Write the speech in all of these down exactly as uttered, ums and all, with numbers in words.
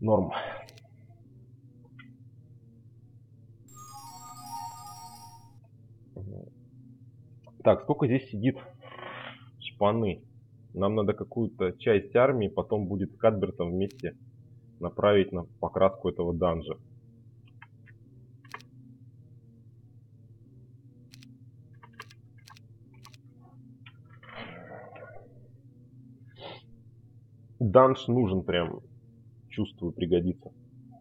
Норм. Так, сколько здесь сидит шпаны? Нам надо какую-то часть армии потом будет с Кадбертом вместе направить на покраску этого данжа. Данж нужен прям, чувствую, пригодится.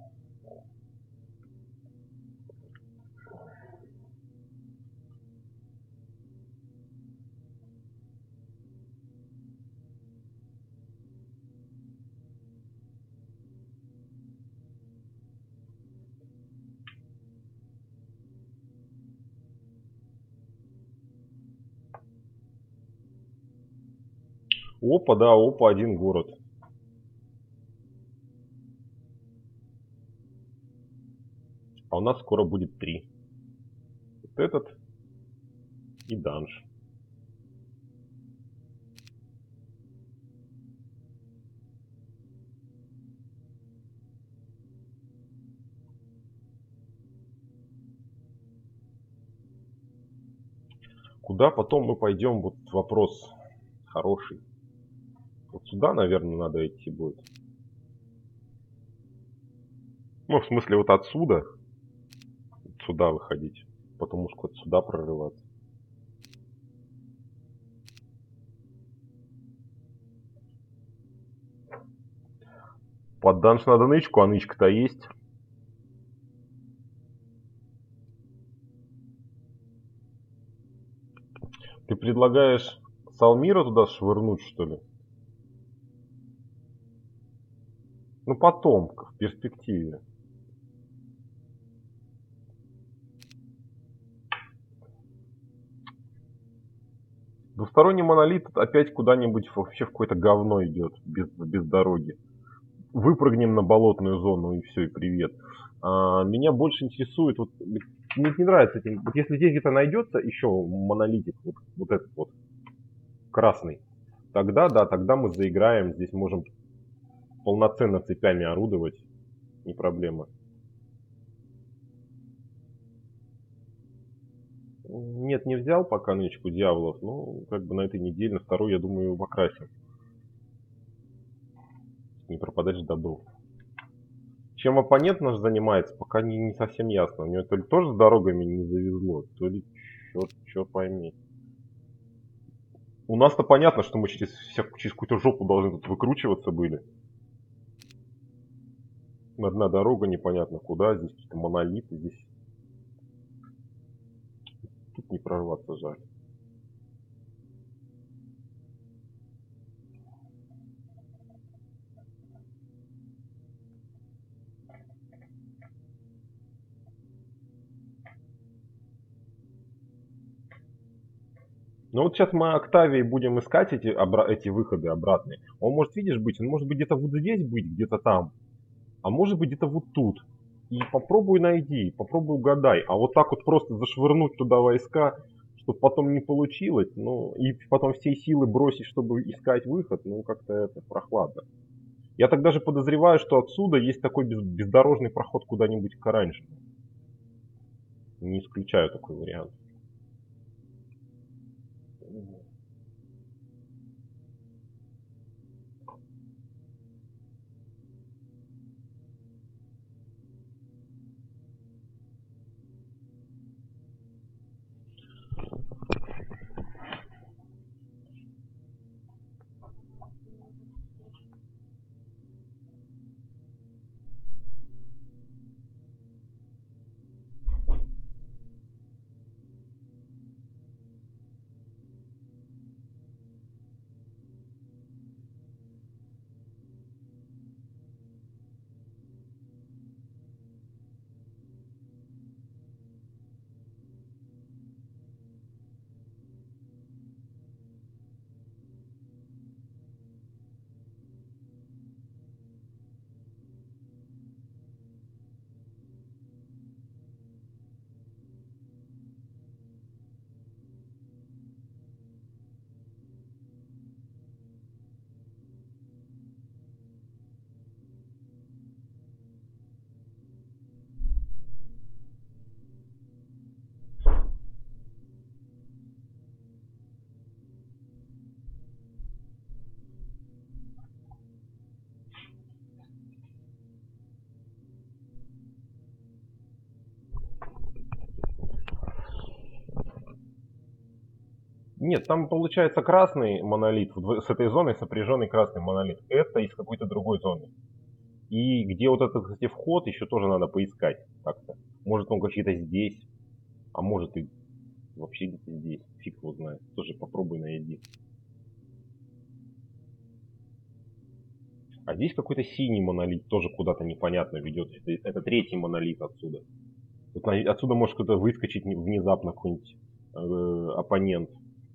Опа, да, опа, один город. А у нас скоро будет три. Вот этот и данж. Куда потом мы пойдем? Вот вопрос хороший. Вот сюда, наверное, надо идти будет. Ну, в смысле, вот отсюда. Сюда выходить. Потому что вот сюда прорываться. Под данж надо нычку, а нычка-то есть. Ты предлагаешь Салмира туда швырнуть, что ли? Ну, потом, в перспективе. Двусторонний монолит опять куда-нибудь вообще в какое-то говно идет, без, без дороги. Выпрыгнем на болотную зону и все, и привет. А, меня больше интересует, вот, мне не нравится этим, вот если здесь где-то найдется еще монолитик, вот, вот этот вот, красный, тогда, да, тогда мы заиграем, здесь можем полноценно цепями орудовать, не проблема. Нет, не взял пока нычку дьяволов, но как бы на этой неделе, на второй, я думаю, покрасим. Не пропадать же добыл. Чем оппонент наш занимается, пока не, не совсем ясно. У него то ли тоже с дорогами не завезло, то ли черт, черт пойми. У нас-то понятно, что мы через, через какую-то жопу должны тут выкручиваться были. Одна дорога непонятно куда, здесь какие-то монолиты, здесь тут не прорваться, жаль. Ну вот сейчас мы Октавией будем искать эти, эти выходы обратные. Он может, видишь, быть, он может быть где-то вот здесь быть, где-то там. А может быть где-то вот тут. И попробуй найди, попробуй угадай. А вот так вот просто зашвырнуть туда войска, чтобы потом не получилось, ну, и потом всей силы бросить, чтобы искать выход, ну, как-то это прохладно. Я так даже подозреваю, что отсюда есть такой без, бездорожный проход куда-нибудь к оранжевому. Не исключаю такой вариант. Нет, там получается красный монолит, вот с этой зоной сопряженный красный монолит. Это из какой-то другой зоны. И где вот этот, кстати, вход, еще тоже надо поискать как-то. Может он какие-то здесь, а может и вообще где-то здесь. Фиг его знает. Тоже попробуй найди. А здесь какой-то синий монолит тоже куда-то непонятно ведет. Это, это третий монолит отсюда. Тут отсюда может кто-то выскочить внезапно, какой-нибудь э, оппонент.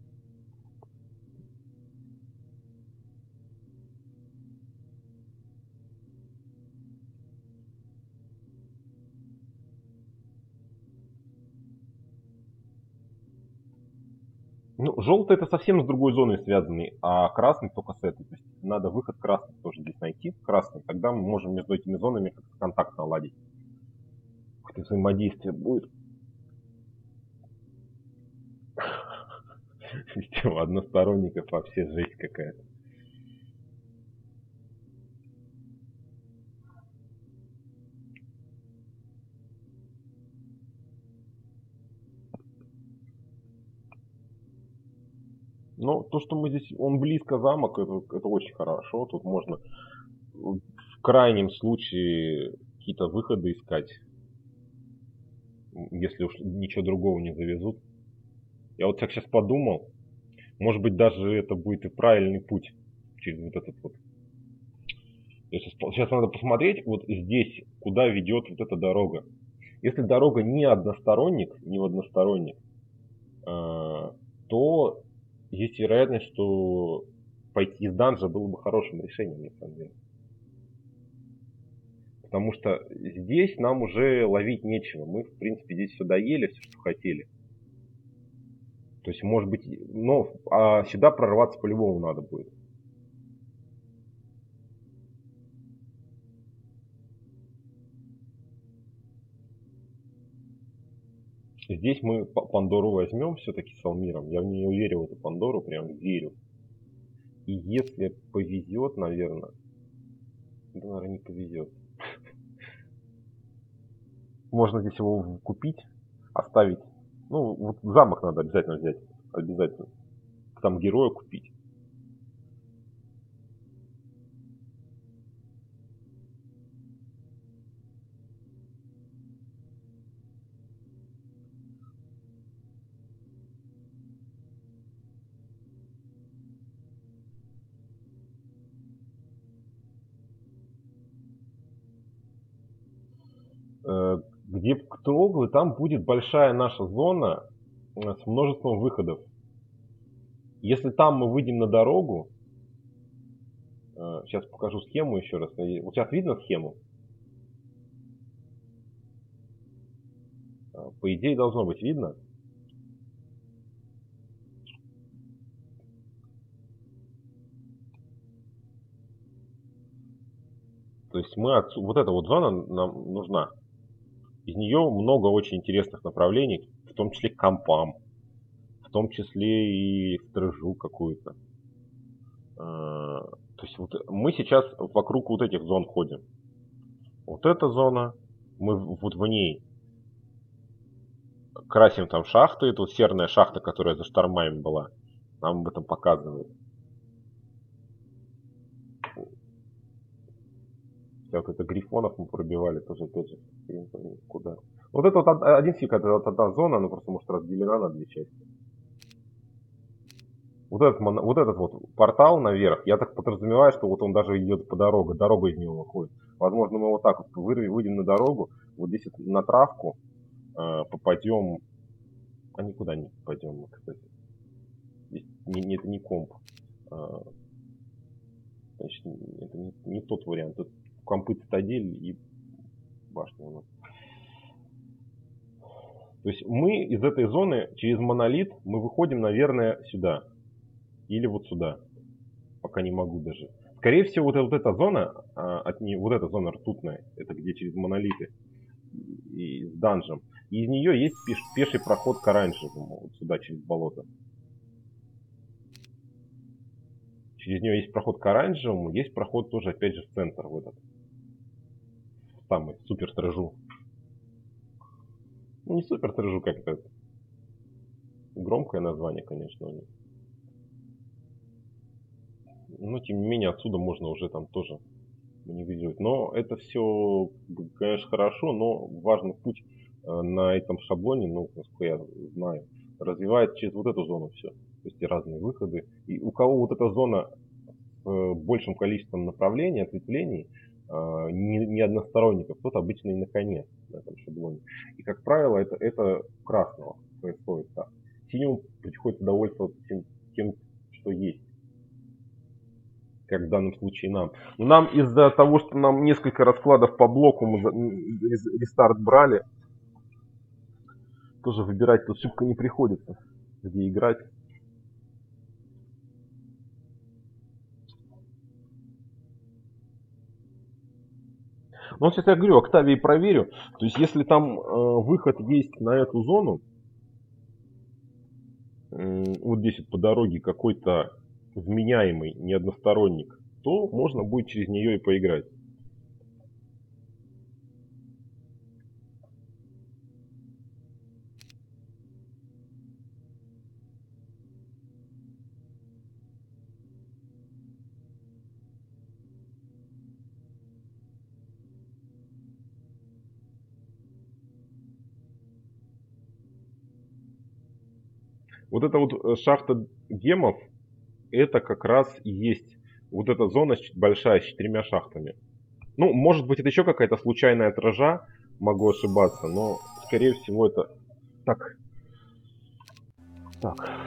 Ну, желтый это совсем с другой зоной связанный, а красный только с этой. То есть надо выход красный тоже здесь найти. Красный. Тогда мы можем между этими зонами как-то контакт наладить. Какое-то взаимодействие будет. Система односторонников вообще жесть какая-то. Но то, что мы здесь, он близко замок, это, это очень хорошо. Тут можно в крайнем случае какие-то выходы искать, если уж ничего другого не завезут. Я вот так сейчас подумал, может быть даже это будет и правильный путь через вот этот вот. Сейчас надо посмотреть вот здесь, куда ведет вот эта дорога. Если дорога не односторонник, не в односторонник, то есть вероятность, что пойти из данжа было бы хорошим решением, на самом деле. Потому что здесь нам уже ловить нечего. Мы, в принципе, здесь все доели, все, что хотели. То есть, может быть, но а сюда прорваться по-любому надо будет. Здесь мы Пандору возьмем все-таки с Алмиром. Я в нее верю, в эту Пандору, прям верю. И если повезет, наверное... Да, наверное, не повезет. Можно здесь его купить, оставить. Ну, вот замок надо обязательно взять. Обязательно. Там героя купить. Где Ктроглы, там будет большая наша зона с множеством выходов. Если там мы выйдем на дорогу, сейчас покажу схему еще раз. Вот сейчас видно схему? По идее должно быть видно. То есть мы от... вот эта вот зона нам нужна. Из нее много очень интересных направлений, в том числе к компам, в том числе и стрижу какую-то. То есть вот мы сейчас вокруг вот этих зон ходим. Вот эта зона, мы вот в ней красим там шахты. Тут серная шахта, которая за штормами была, нам об этом показывает. Вот это грифонов мы пробивали тоже, опять же, куда. Вот это вот один фиг, это вот одна зона, она просто может разделена на две части. Вот этот, вот этот вот портал наверх, я так подразумеваю, что вот он даже идет по дороге, дорога из него выходит. Возможно, мы вот так вот выйдем на дорогу, вот здесь на травку э, попадем, а никуда не попадем, кстати. Здесь не, не, это не комп. А, значит, это не, не тот вариант. Тут компы цитадель и башня у нас. То есть мы из этой зоны через монолит мы выходим, наверное, сюда. Или вот сюда. Пока не могу даже. Скорее всего, вот, вот эта зона, а, от не, вот эта зона ртутная, это где через монолиты и с данжем. И из нее есть пеш, пеший проход к оранжевому, вот сюда через болото. Через нее есть проход к оранжевому, есть проход тоже опять же в центр, в этот. Самый супер трэжу. Ну не супер трэжу, как это. Громкое название, конечно, у них. Но, тем не менее, отсюда можно уже там тоже маневрировать. Но это все, конечно, хорошо, но важный путь э, на этом шаблоне, ну, насколько я знаю, развивает через вот эту зону все. То есть и разные выходы. И у кого вот эта зона с э, большим количеством направлений, ответвлений, э, не, не односторонников, тот обычно и на коне на этом шаблоне. И, как правило, это, это у красного происходит так. Синему приходится довольствоваться тем, тем, что есть, как в данном случае нам. Но нам из-за того, что нам несколько раскладов по блоку мы рестарт брали, тоже выбирать тут шибко не приходится, где играть. Но сейчас я говорю, Октавии проверю. То есть если там э, выход есть на эту зону, э, вот здесь вот по дороге какой-то вменяемый, не односторонник, то можно будет через нее и поиграть. Вот эта вот э, шахта гемов, это как раз и есть вот эта зона большая с четырьмя шахтами. Ну, может быть, это еще какая-то случайная тража, могу ошибаться, но, скорее всего, это... Так, так.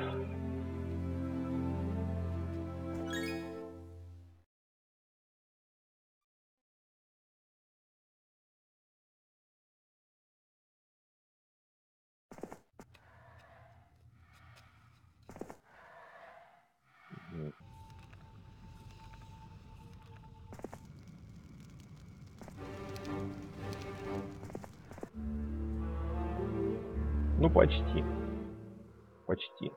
Ну, почти. Почти.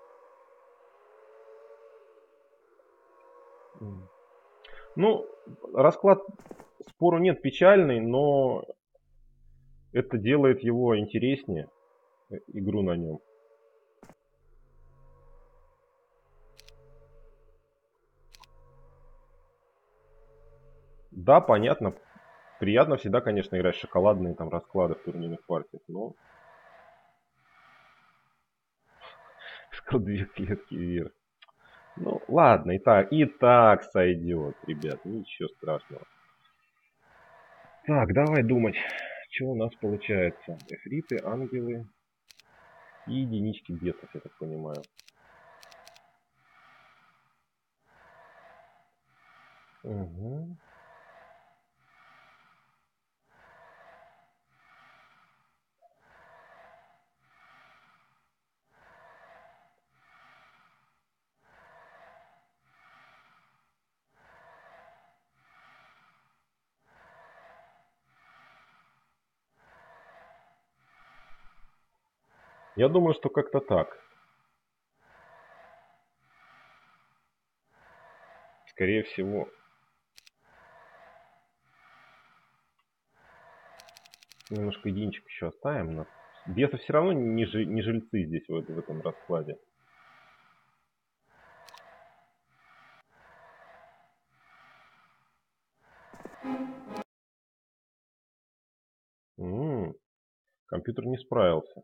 Ну, расклад, спору нет, печальный, но это делает его интереснее, э, игру на нем. Да, понятно. Приятно всегда, конечно, играть в шоколадные там расклады в турнирных партиях, но... Две клетки вверх. Ну, ладно, и так, и так сойдет, ребят, ничего страшного. Так, давай думать, что у нас получается. Эфриты, ангелы и единички бесов, я так понимаю. Угу. Я думаю, что как-то так. Скорее всего. Немножко единичек еще оставим. Но... Бесы все равно не, жи- не жильцы здесь, в, в этом раскладе. М-м, компьютер не справился.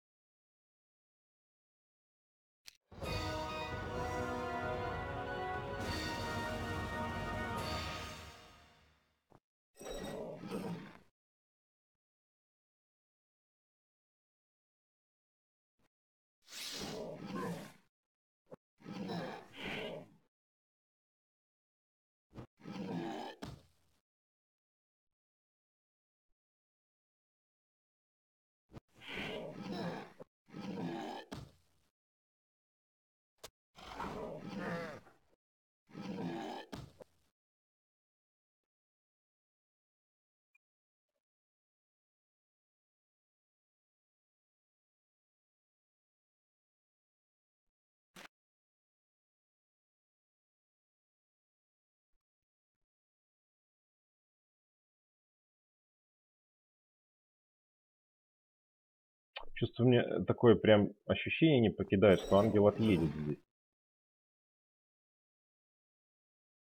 Чувство мне такое прям ощущение не покидает, что ангел отъедет здесь.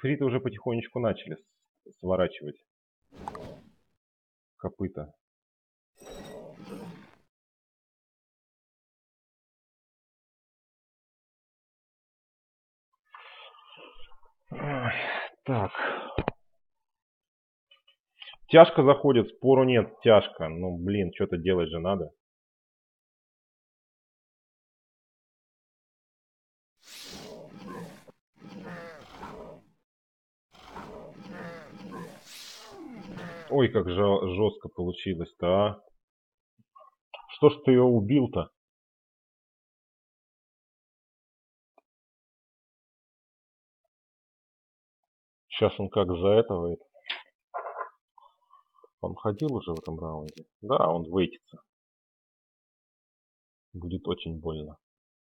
Ифриты уже потихонечку начали сворачивать копыта. Так. Тяжко заходит, спору нет, тяжко. Ну, блин, что-то делать же надо. Ой, как жестко получилось-то, а. Что ж ты его убил-то? Сейчас он как за этого. Он ходил уже в этом раунде. Да, он вейтится. Будет очень больно.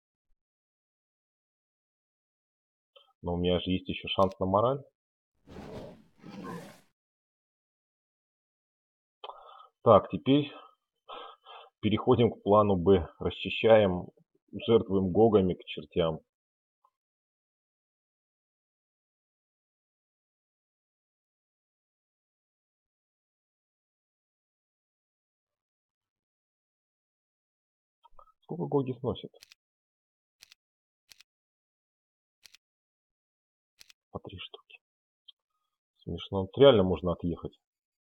Но у меня же есть еще шанс на мораль. Так, теперь переходим к плану Б. Расчищаем, жертвуем гогами к чертям. Сколько гоги сносит? По три штуки. Смешно. Вот реально можно отъехать.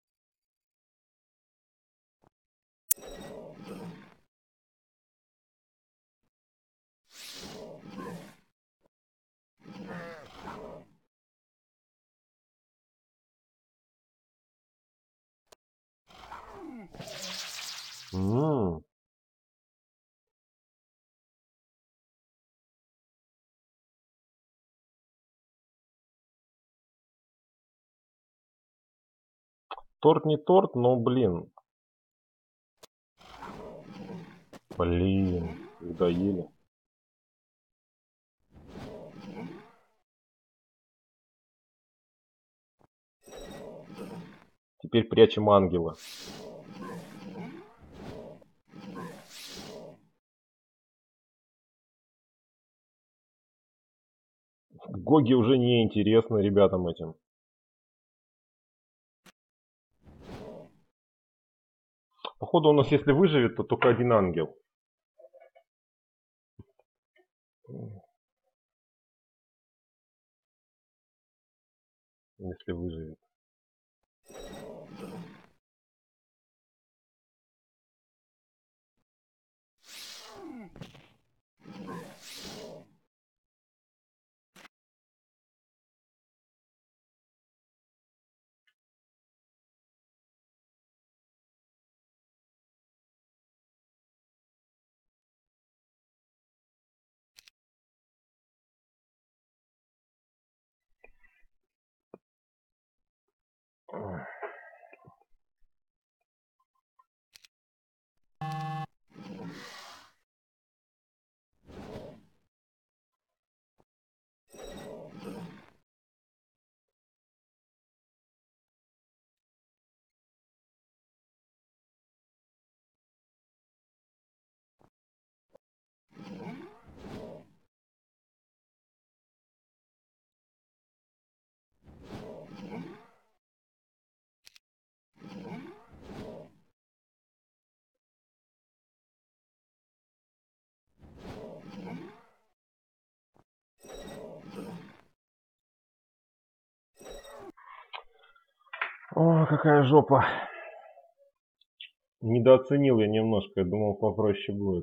М-м. Торт не торт, но, блин. Блин, доели. Теперь прячем ангела. Гоги уже не интересны ребятам этим. Походу у нас, если выживет, то только один ангел. Если выживет. О, какая жопа. Недооценил я немножко, я думал попроще будет.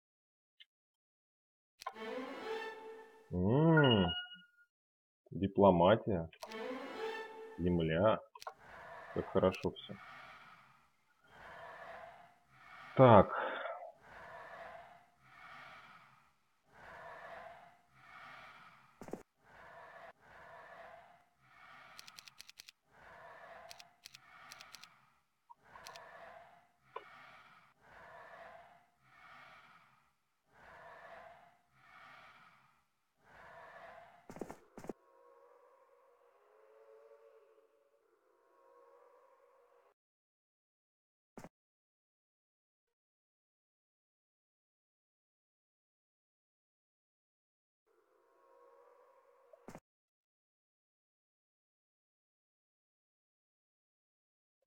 М-м-м. Дипломатия. Земля. Как хорошо все. Так.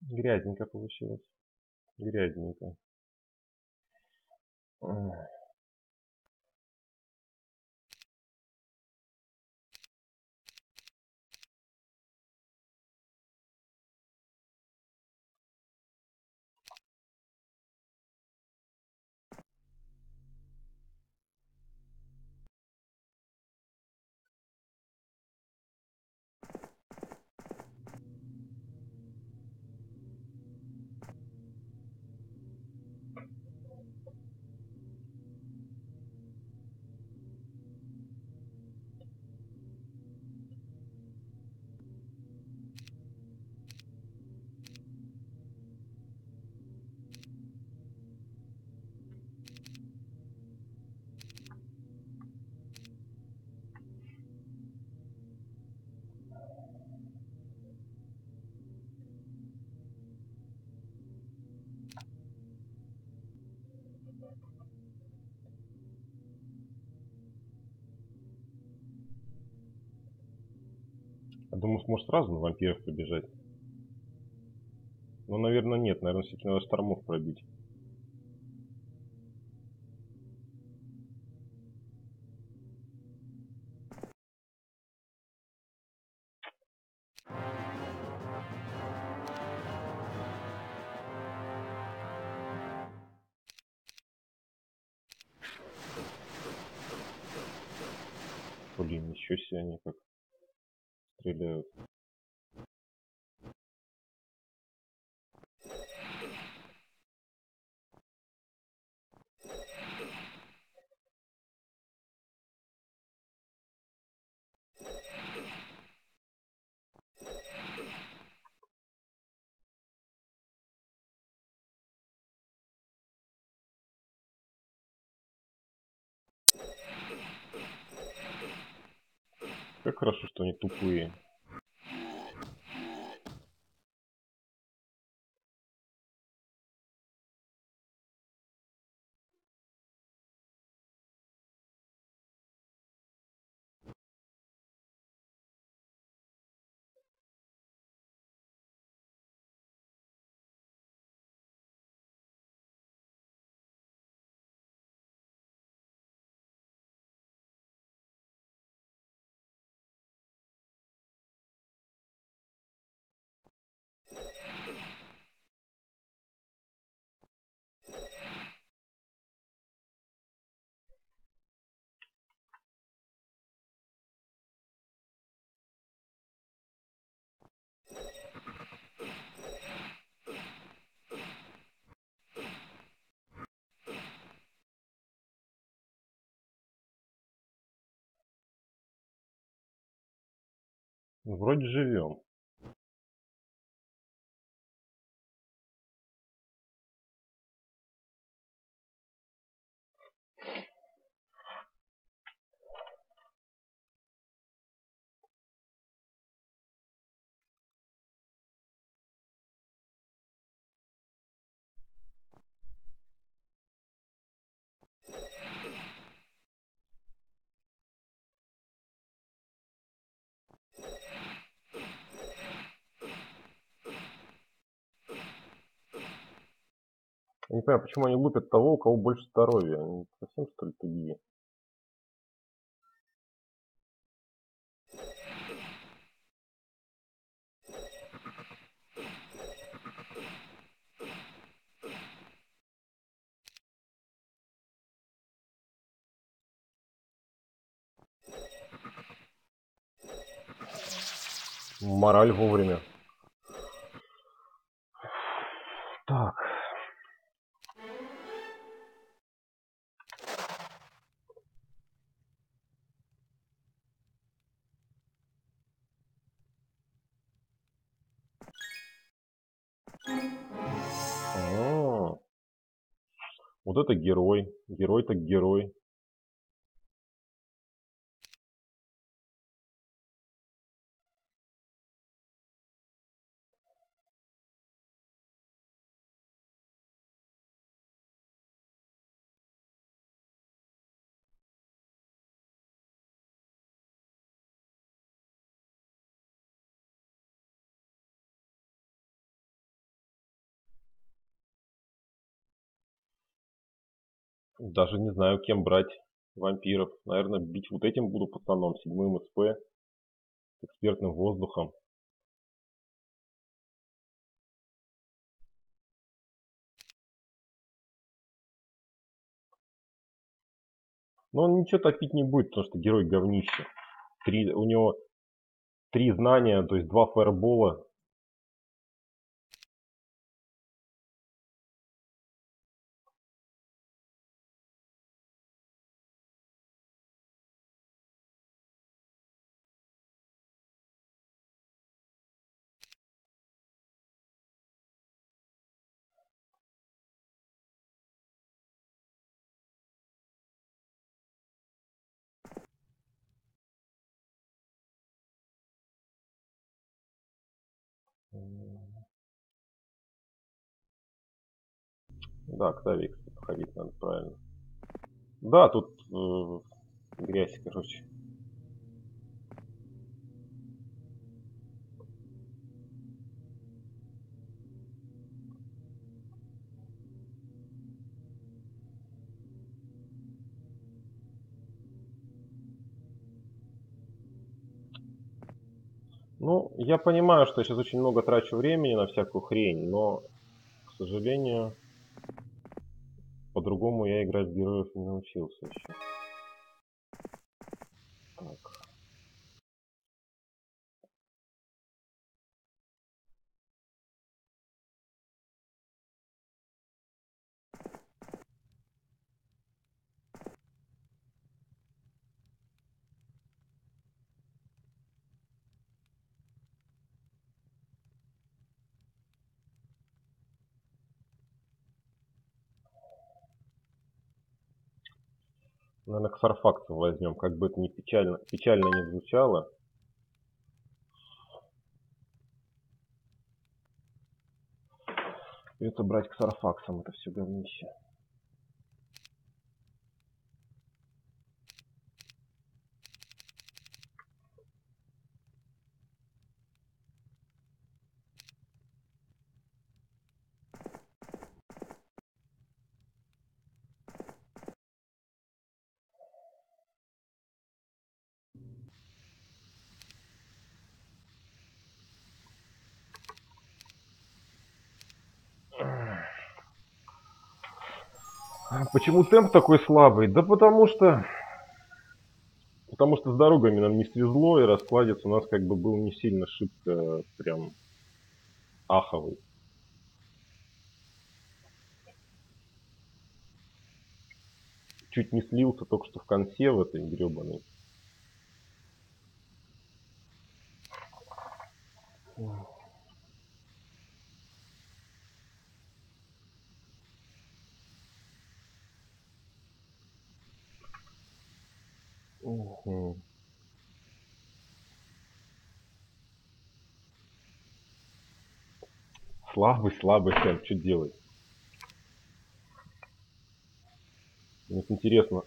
Грязненько получилось. Грязненько. Ах. Я думаю, сможешь сразу на вампиров побежать. Ну, наверное, нет. Наверное, все-таки надо штормов пробить. Блин, еще себе они как стреляют. Как хорошо, что они тупые. Ну, вроде живем. Я не понимаю, почему они лупят того, у кого больше здоровья. Они совсем, что ли, тупые? Мораль вовремя. Так. А-а-а. Вот это герой. Герой так герой. Даже не знаю, кем брать вампиров. Наверное, бить вот этим буду пацаном, седьмым СП, с экспертным воздухом. Но он ничего топить не будет, потому что герой говнище. Три, у него три знания, то есть два фаербола. Да, к Таве, кстати, походить надо, правильно. Да, тут э, грязь, короче. Ну, я понимаю, что я сейчас очень много трачу времени на всякую хрень, но, к сожалению, по-другому я играть в героев не научился еще. Так. Наверное, к Сарфаксу возьмем, как бы это ни печально, печально не звучало. Придется брать к Сарфаксам, это все говнище. Почему темп такой слабый? Да потому что... Потому что с дорогами нам не свезло, и раскладец у нас как бы был не сильно шибко прям аховый. Чуть не слился только что в конце в этой гребаной. Угу. Слабый, слабый темп, что делать? Мне интересно.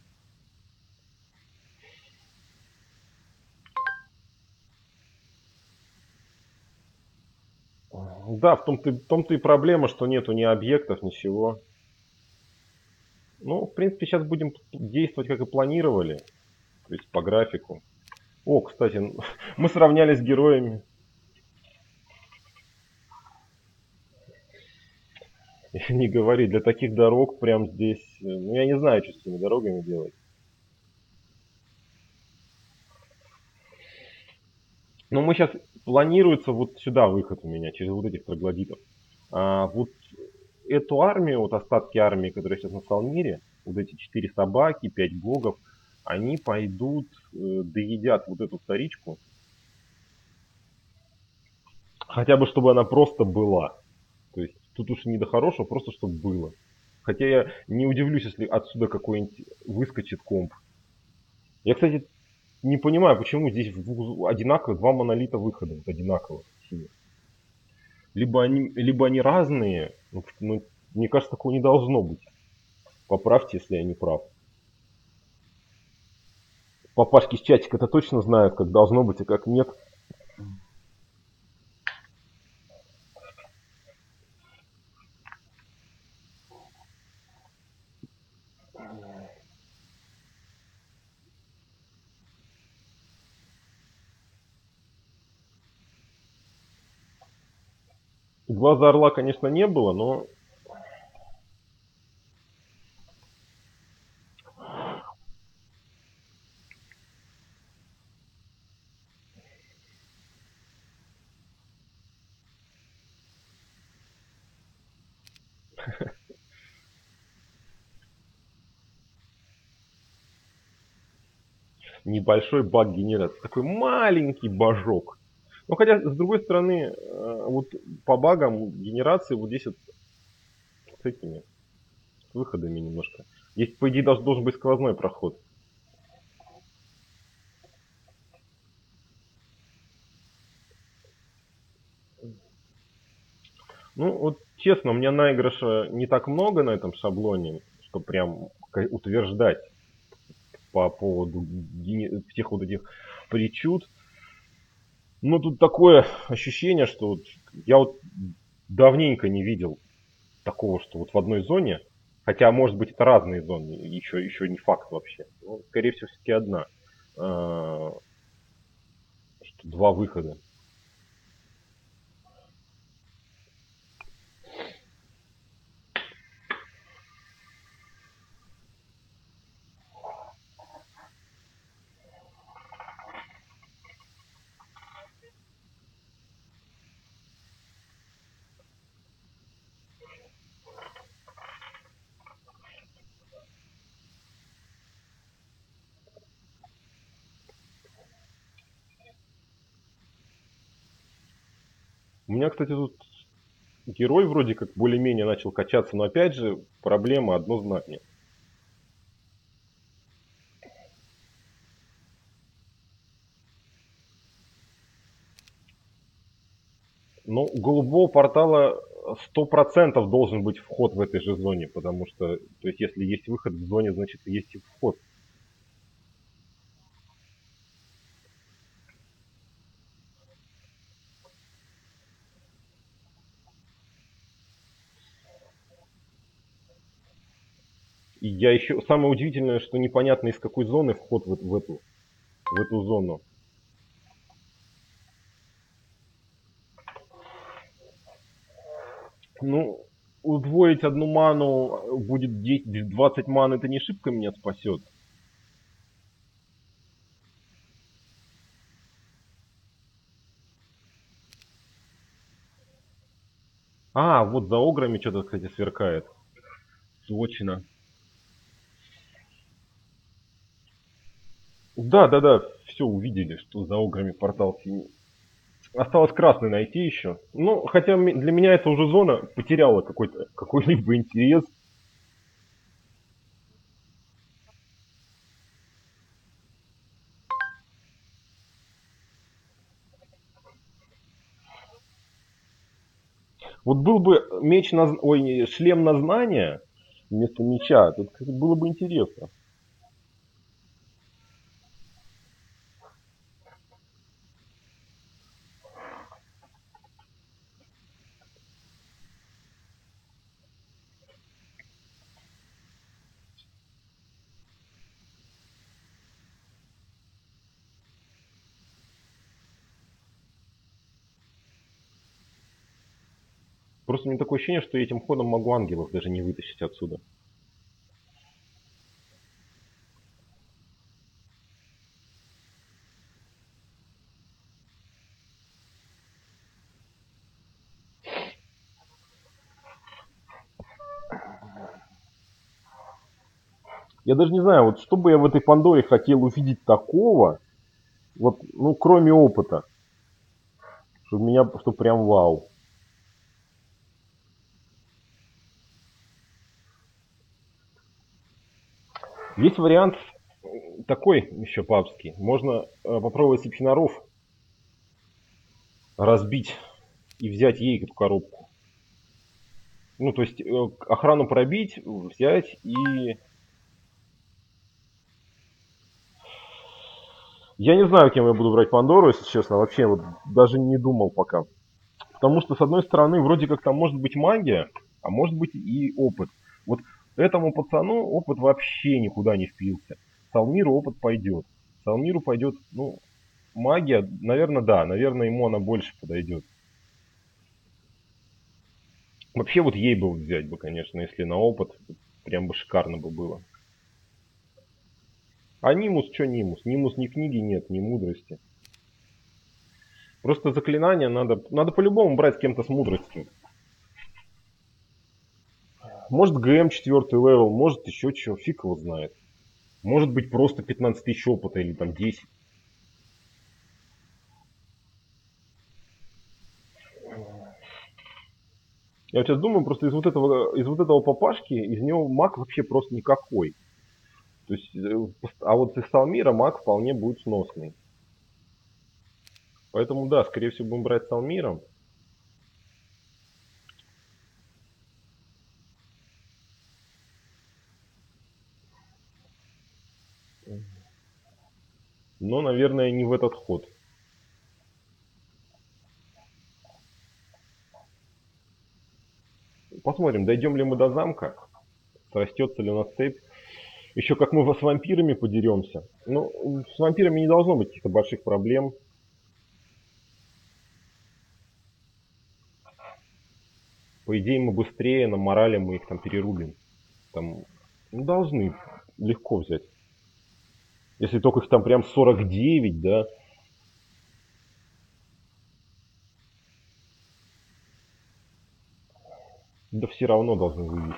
Да, в том-то, в том-то и проблема, что нету ни объектов, ничего. Ну, в принципе, сейчас будем действовать, как и планировали. То есть по графику. О, кстати, мы сравнялись с героями. Не говори, для таких дорог прям здесь... Ну, я не знаю, что с этими дорогами делать. Но мы сейчас... Планируется вот сюда выход у меня, через вот этих троглодитов. А вот эту армию, вот остатки армии, которые сейчас на Салмире, вот эти четыре собаки, пять богов, они пойдут, э, доедят вот эту вторичку. Хотя бы, чтобы она просто была. То есть тут уж не до хорошего, просто чтобы было. Хотя я не удивлюсь, если отсюда какой-нибудь выскочит комп. Я, кстати, не понимаю, почему здесь одинаково два монолита выхода, вот одинаково. Либо они, либо они разные, ну, ну, мне кажется, такого не должно быть. Поправьте, если я не прав. Папашки с чатика-то точно знают, как должно быть, а как нет. Глаза орла, конечно, не было, но... Небольшой баг генерации. Такой маленький бажок. Ну, хотя, с другой стороны, э, вот по багам генерации вот здесь вот с этими с выходами немножко. Здесь, по идее, даже должен быть сквозной проход. Ну, вот честно, у меня наигрыша не так много на этом шаблоне, что прям ка- утверждать по поводу гене- всех вот этих причуд. Но тут такое ощущение, что вот я вот давненько не видел такого, что вот в одной зоне, хотя, может быть, это разные зоны, еще, еще не факт вообще. Но, скорее всего, все-таки одна. А, что два выхода. У меня, кстати, тут герой вроде как более-менее начал качаться, но опять же проблема одно знание. Но у голубого портала сто процентов должен быть вход в этой же зоне, потому что, то есть, если есть выход в зоне, значит, есть и вход. И я еще... Самое удивительное, что непонятно, из какой зоны вход в, в, эту, в эту зону. Ну, удвоить одну ману будет десять двадцать ман, это не шибко меня спасет. А, вот за ограми что-то, кстати, сверкает. Точно. Да, да, да, все увидели, что за ограми портал синий. Осталось красный найти еще. Ну, хотя для меня эта уже зона потеряла какой-то какой-либо интерес. Вот был бы меч на... Ой, шлем на знание вместо меча, тут было бы интересно. Просто у меня такое ощущение, что я этим ходом могу ангелов даже не вытащить отсюда. Я даже не знаю, вот что бы я в этой Пандоре хотел увидеть такого, вот, ну, кроме опыта, чтобы меня, что прям вау. Есть вариант такой еще папский. Можно э, попробовать Сапфинаров разбить и взять ей эту коробку. Ну, то есть э, охрану пробить, взять и... Я не знаю, кем я буду брать Пандору, если честно. Вообще вот даже не думал пока. Потому что, с одной стороны, вроде как там может быть магия, а может быть и опыт. Вот Этому пацану опыт вообще никуда не впился. Салмиру опыт пойдет. Салмиру пойдет, ну, магия, наверное, да, наверное, ему она больше подойдет. Вообще вот ей бы взять бы, конечно, если на опыт, прям бы шикарно бы было. А Нимус, что Нимус? Нимус ни книги нет, ни мудрости. Просто заклинания надо, надо по-любому брать с кем-то с мудростью. Может ГМ четвертый левел, может еще чего, фиг его знает. Может быть просто пятнадцать тысяч опыта или там десять. Я вот сейчас думаю, просто из вот этого, из вот этого папашки, из него маг вообще просто никакой. То есть, а вот из Салмира маг вполне будет сносный. Поэтому да, скорее всего будем брать Салмиром. Но, наверное, не в этот ход. Посмотрим, дойдем ли мы до замка, срастется ли у нас цепь. Еще как мы с вампирами подеремся. Ну, с вампирами не должно быть каких-то больших проблем. По идее, мы быстрее на морали мы их там перерубим. Там, ну, должны легко взять. Если только их там прям сорок девять, да. Да все равно должны вывести.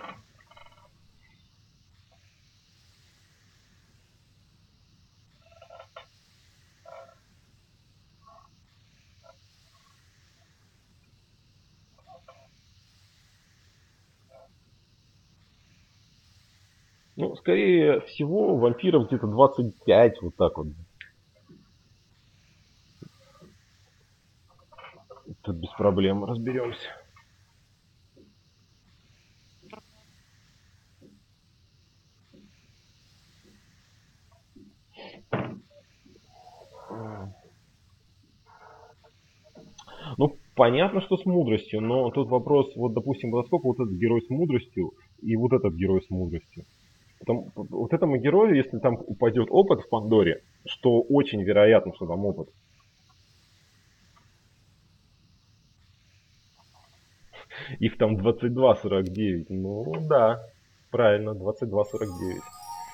Ну, скорее всего, вампиров где-то двадцать пять, вот так вот. Тут без проблем разберемся. Ну, понятно, что с мудростью, но тут вопрос, вот, допустим, вот сколько вот этот герой с мудростью и вот этот герой с мудростью. Потом, вот этому герою, если там упадет опыт в Пандоре, что очень вероятно, что там опыт. Их там двадцать два сорок девять. Ну да, правильно, двадцать два сорок девять.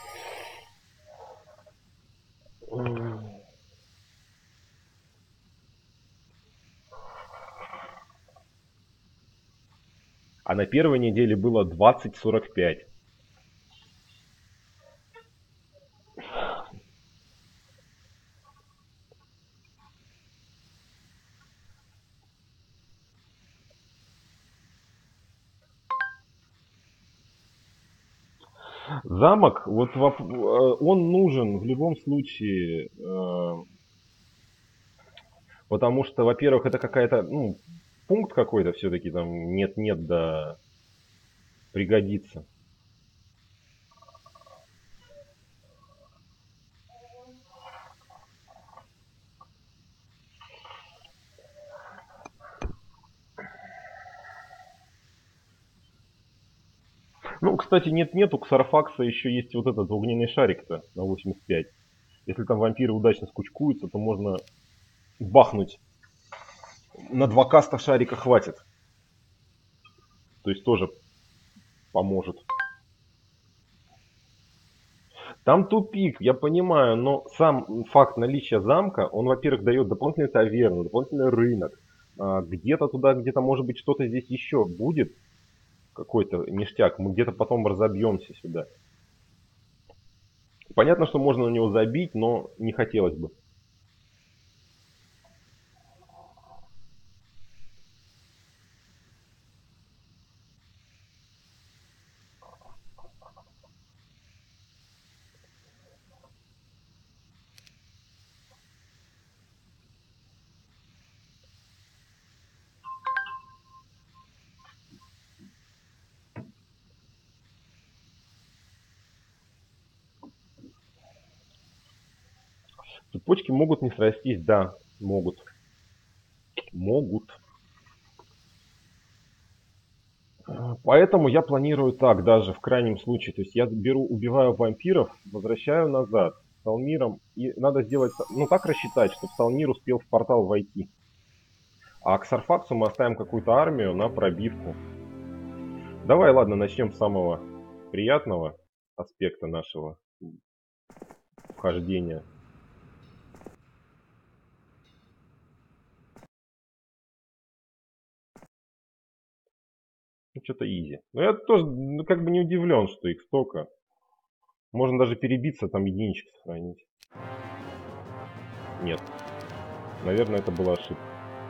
А на первой неделе было двадцать сорок пять. Замок, вот он нужен в любом случае, потому что, во-первых, это какая-то, ну, пункт какой-то все-таки там нет-нет, да пригодится. Ну, кстати, нет-нет, у Ксарфакса еще есть вот этот огненный шарик-то на восемьдесят пять. Если там вампиры удачно скучкуются, то можно бахнуть. На два каста шарика хватит. То есть тоже поможет. Там тупик, я понимаю, но сам факт наличия замка, он, во-первых, дает дополнительную таверну, дополнительный рынок. А, где-то туда, где-то, может быть, что-то здесь еще будет, какой-то ништяк. Мы где-то потом разобьемся сюда. Понятно, что можно на него забить, но не хотелось бы. Цепочки могут не срастись, да, могут. Могут. Поэтому я планирую так, даже в крайнем случае. То есть я беру, убиваю вампиров, возвращаю назад с Салмиром. И надо сделать, ну так рассчитать, чтобы Салмир успел в портал войти. А к Сарфаксу мы оставим какую-то армию на пробивку. Давай, ладно, начнем с самого приятного аспекта нашего вхождения. Ну, что-то изи. Но я тоже, ну, как бы не удивлен, что их столько. Можно даже перебиться, там единичек сохранить. Нет. Наверное, это была ошибка.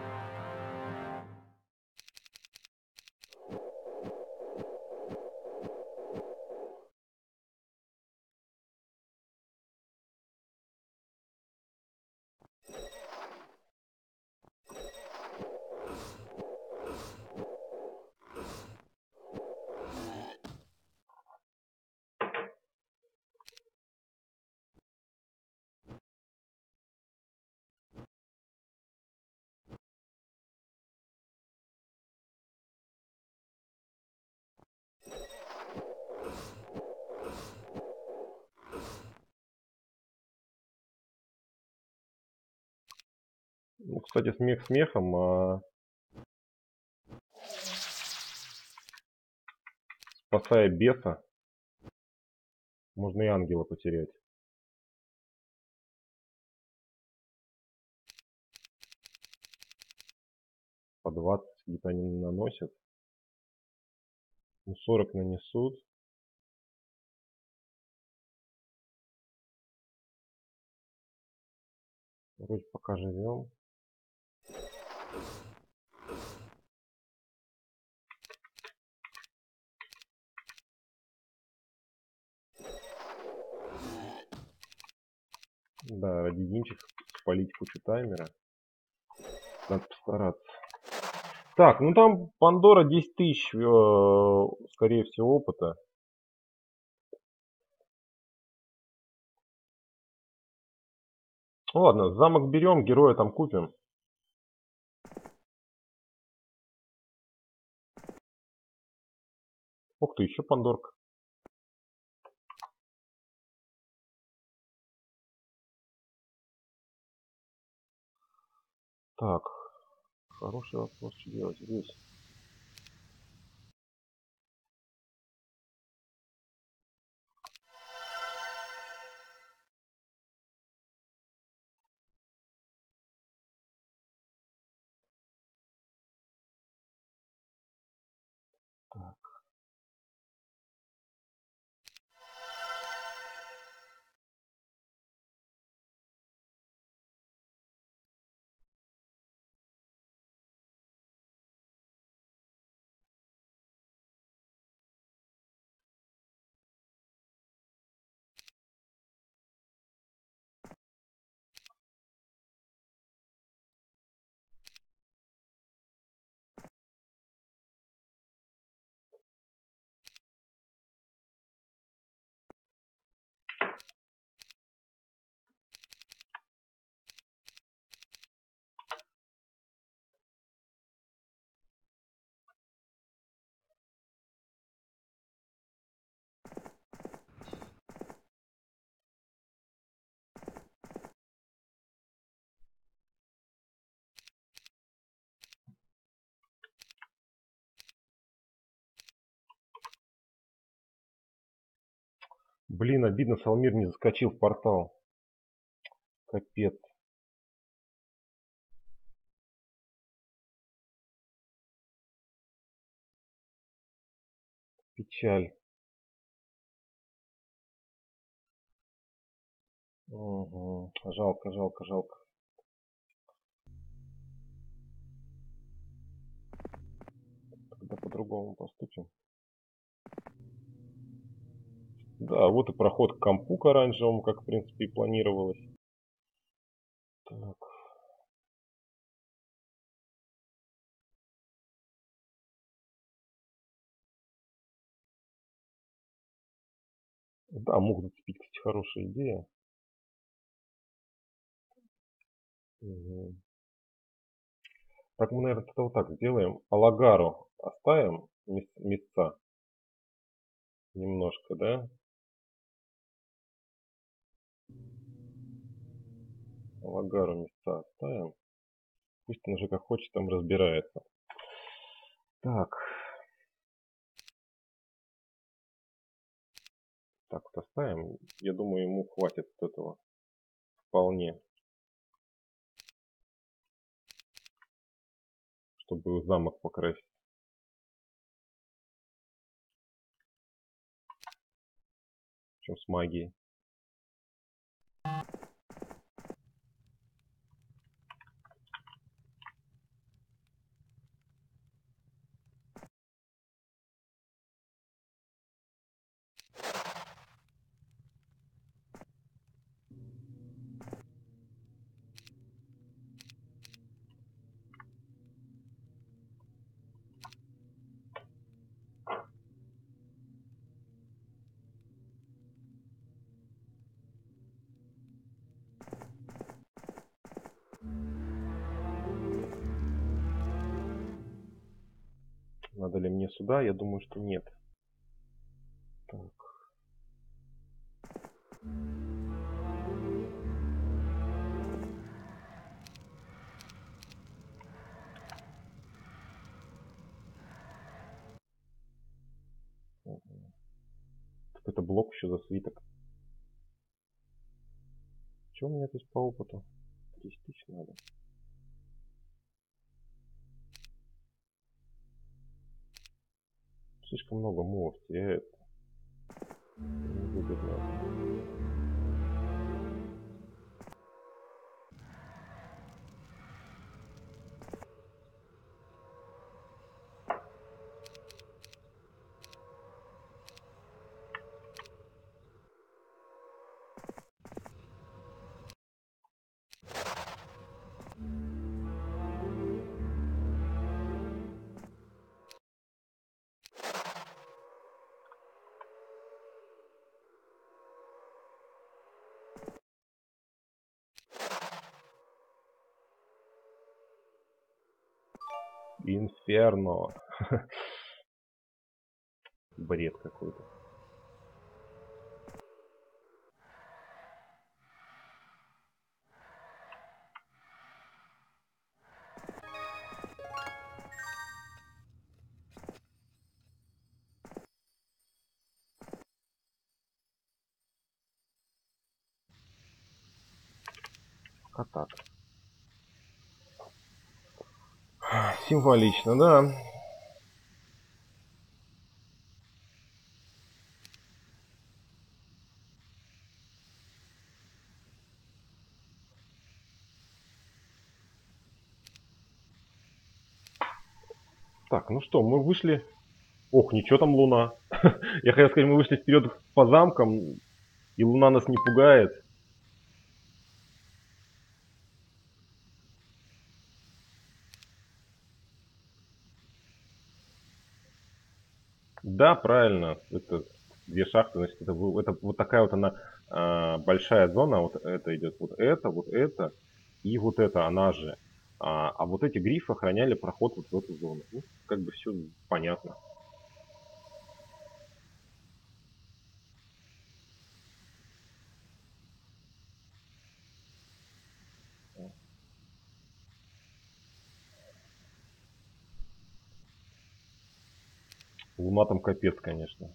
Ну, кстати, смех смехом, а спасая беса, можно и ангела потерять. По двадцать где-то они наносят. Ну, сорок нанесут. Вроде пока живем. Да, ради единичек спалить кучу таймера. Надо постараться. Так, ну там Пандора десять тысяч, э, скорее всего, опыта. Ну ладно, замок берем, героя там купим. Ух ты, еще Пандорка. Так, хороший вопрос, что делать здесь. Так. Блин, обидно, Салмир не заскочил в портал. Капец. Печаль. Угу. Жалко, жалко, жалко. Тогда по-другому поступим. Да, вот и проход к компу к оранжевому, как в принципе и планировалось. Так. Да, мог зацепить, кстати, хорошая идея. Угу. Так мы, наверное, тогда вот так сделаем. Алагару оставим Места. Немножко, да? Лагару места оставим. Пусть он уже как хочет там разбирается. Так. Так вот оставим. Я думаю, ему хватит этого вполне, чтобы замок покрасить. Причем с магией. Надо ли мне сюда? Я думаю, что нет. Так. Это блок еще за свиток. Что у меня здесь по опыту? десять тысяч надо. Слишком много мувов теряет. Невыгодно. Инферно. Бред какой-то. А так. Символично, да. Так, ну что, мы вышли. Ох, ничего там луна. Я хотел сказать, мы вышли вперед по замкам, и луна нас не пугает. Да, правильно. Это две шахты, значит, это, вы- это вот такая вот она а, большая зона. Вот это идет, вот это, вот это и вот это, она же. А, а вот эти грифы охраняли проход вот в эту зону. Ну, как бы все понятно. Луна там капец, конечно.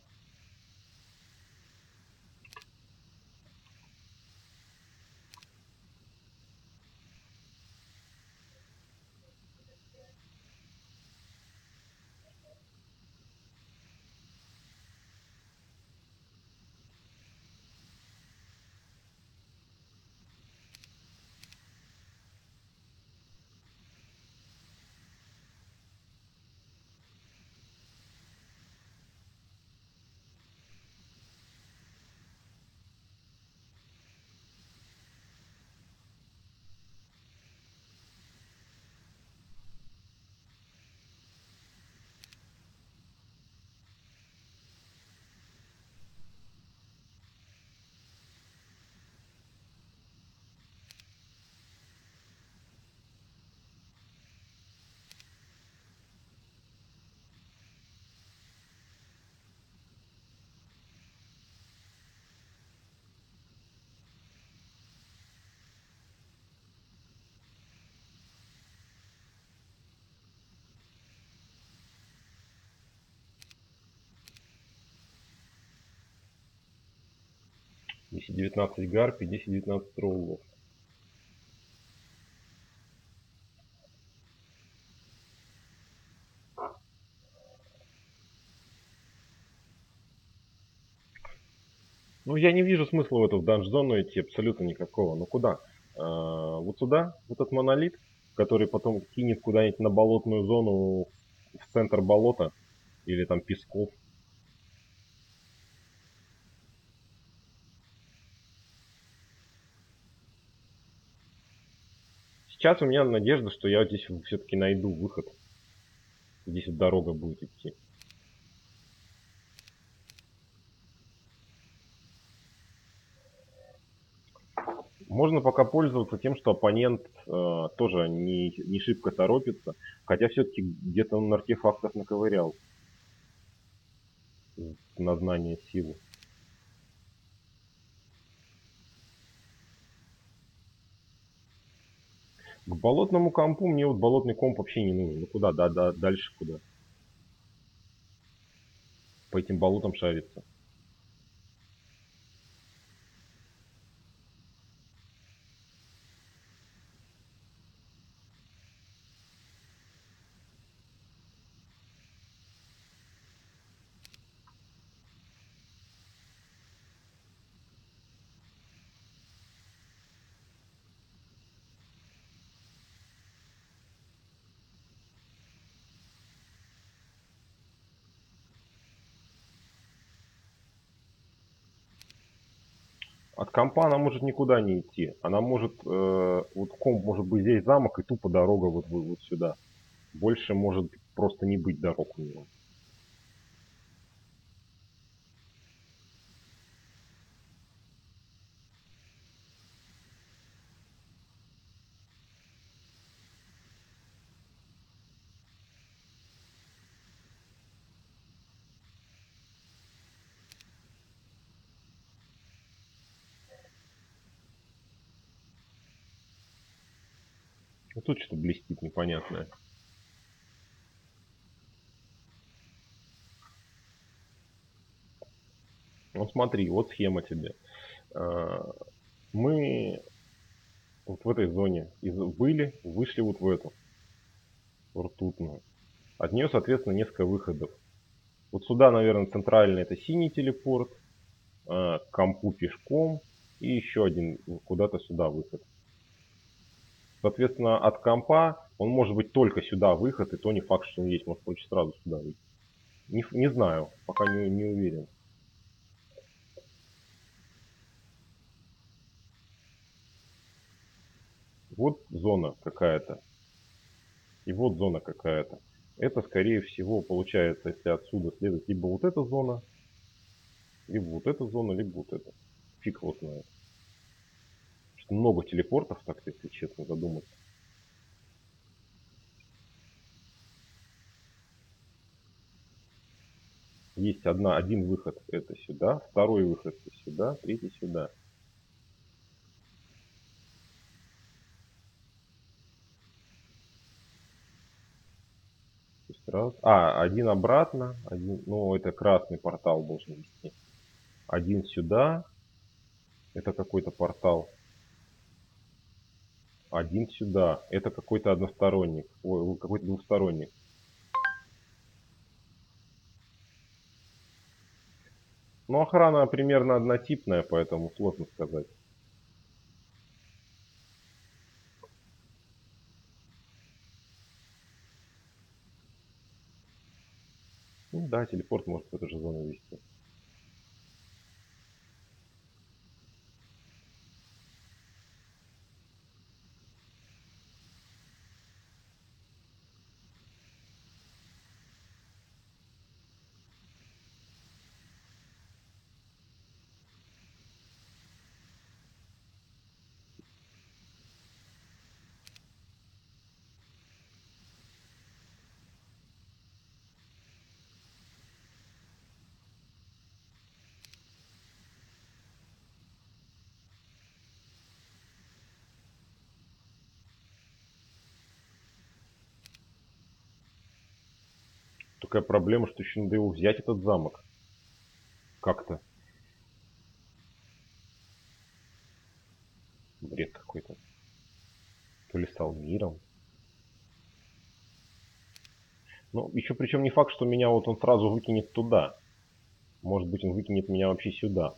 десять девятнадцать гарпий, десять девятнадцать троллов. Ну, я не вижу смысла в эту в данж-зону идти, абсолютно никакого. Ну куда? А, вот сюда, вот этот монолит, который потом кинет куда-нибудь на болотную зону, в центр болота, или там песков. Сейчас у меня надежда, что я здесь все-таки найду выход. Здесь вот дорога будет идти. Можно пока пользоваться тем, что оппонент э, тоже не, не шибко торопится, хотя все-таки где-то он артефактов наковырял на знание силы. К болотному компу мне вот болотный комп вообще не нужен. Ну куда? Да, да, дальше куда? По этим болотам шариться. От компа она может никуда не идти. Она может, э, вот комп может быть здесь замок и тупо дорога вот, вот, вот сюда. Больше может просто не быть дорог у него. Ну тут что-то блестит непонятное. Ну смотри, вот схема тебе. Э, Мы вот в этой зоне были, вышли вот в эту ртутную. От нее, соответственно, несколько выходов. Вот сюда, наверное, центральный это синий телепорт, к компу пешком и еще один куда-то сюда выход. Соответственно, от компа он может быть только сюда выход, и то не факт, что он есть. Может, хочет сразу сюда выйти. Не, не знаю, пока не, не уверен. Вот зона какая-то. И вот зона какая-то. Это, скорее всего, получается, если отсюда следует либо вот эта зона, либо вот эта зона, либо вот эта. Фиг его знает. Что много телепортов, так если честно задуматься. Есть одна, один выход это сюда, второй выход сюда, третий сюда. То есть раз. А, один обратно, один, ну это красный портал должен вести. Один сюда, это какой-то портал. Один сюда, это какой-то односторонник, ой, какой-то двухсторонник. Ну, охрана примерно однотипная, поэтому сложно сказать. Ну да, телепорт может в эту же зону вести. Такая проблема, что еще надо его взять, этот замок. Как-то. Бред какой-то. То ли с Алмиром. Ну, еще причем не факт, что меня вот он сразу выкинет туда. Может быть, он выкинет меня вообще сюда.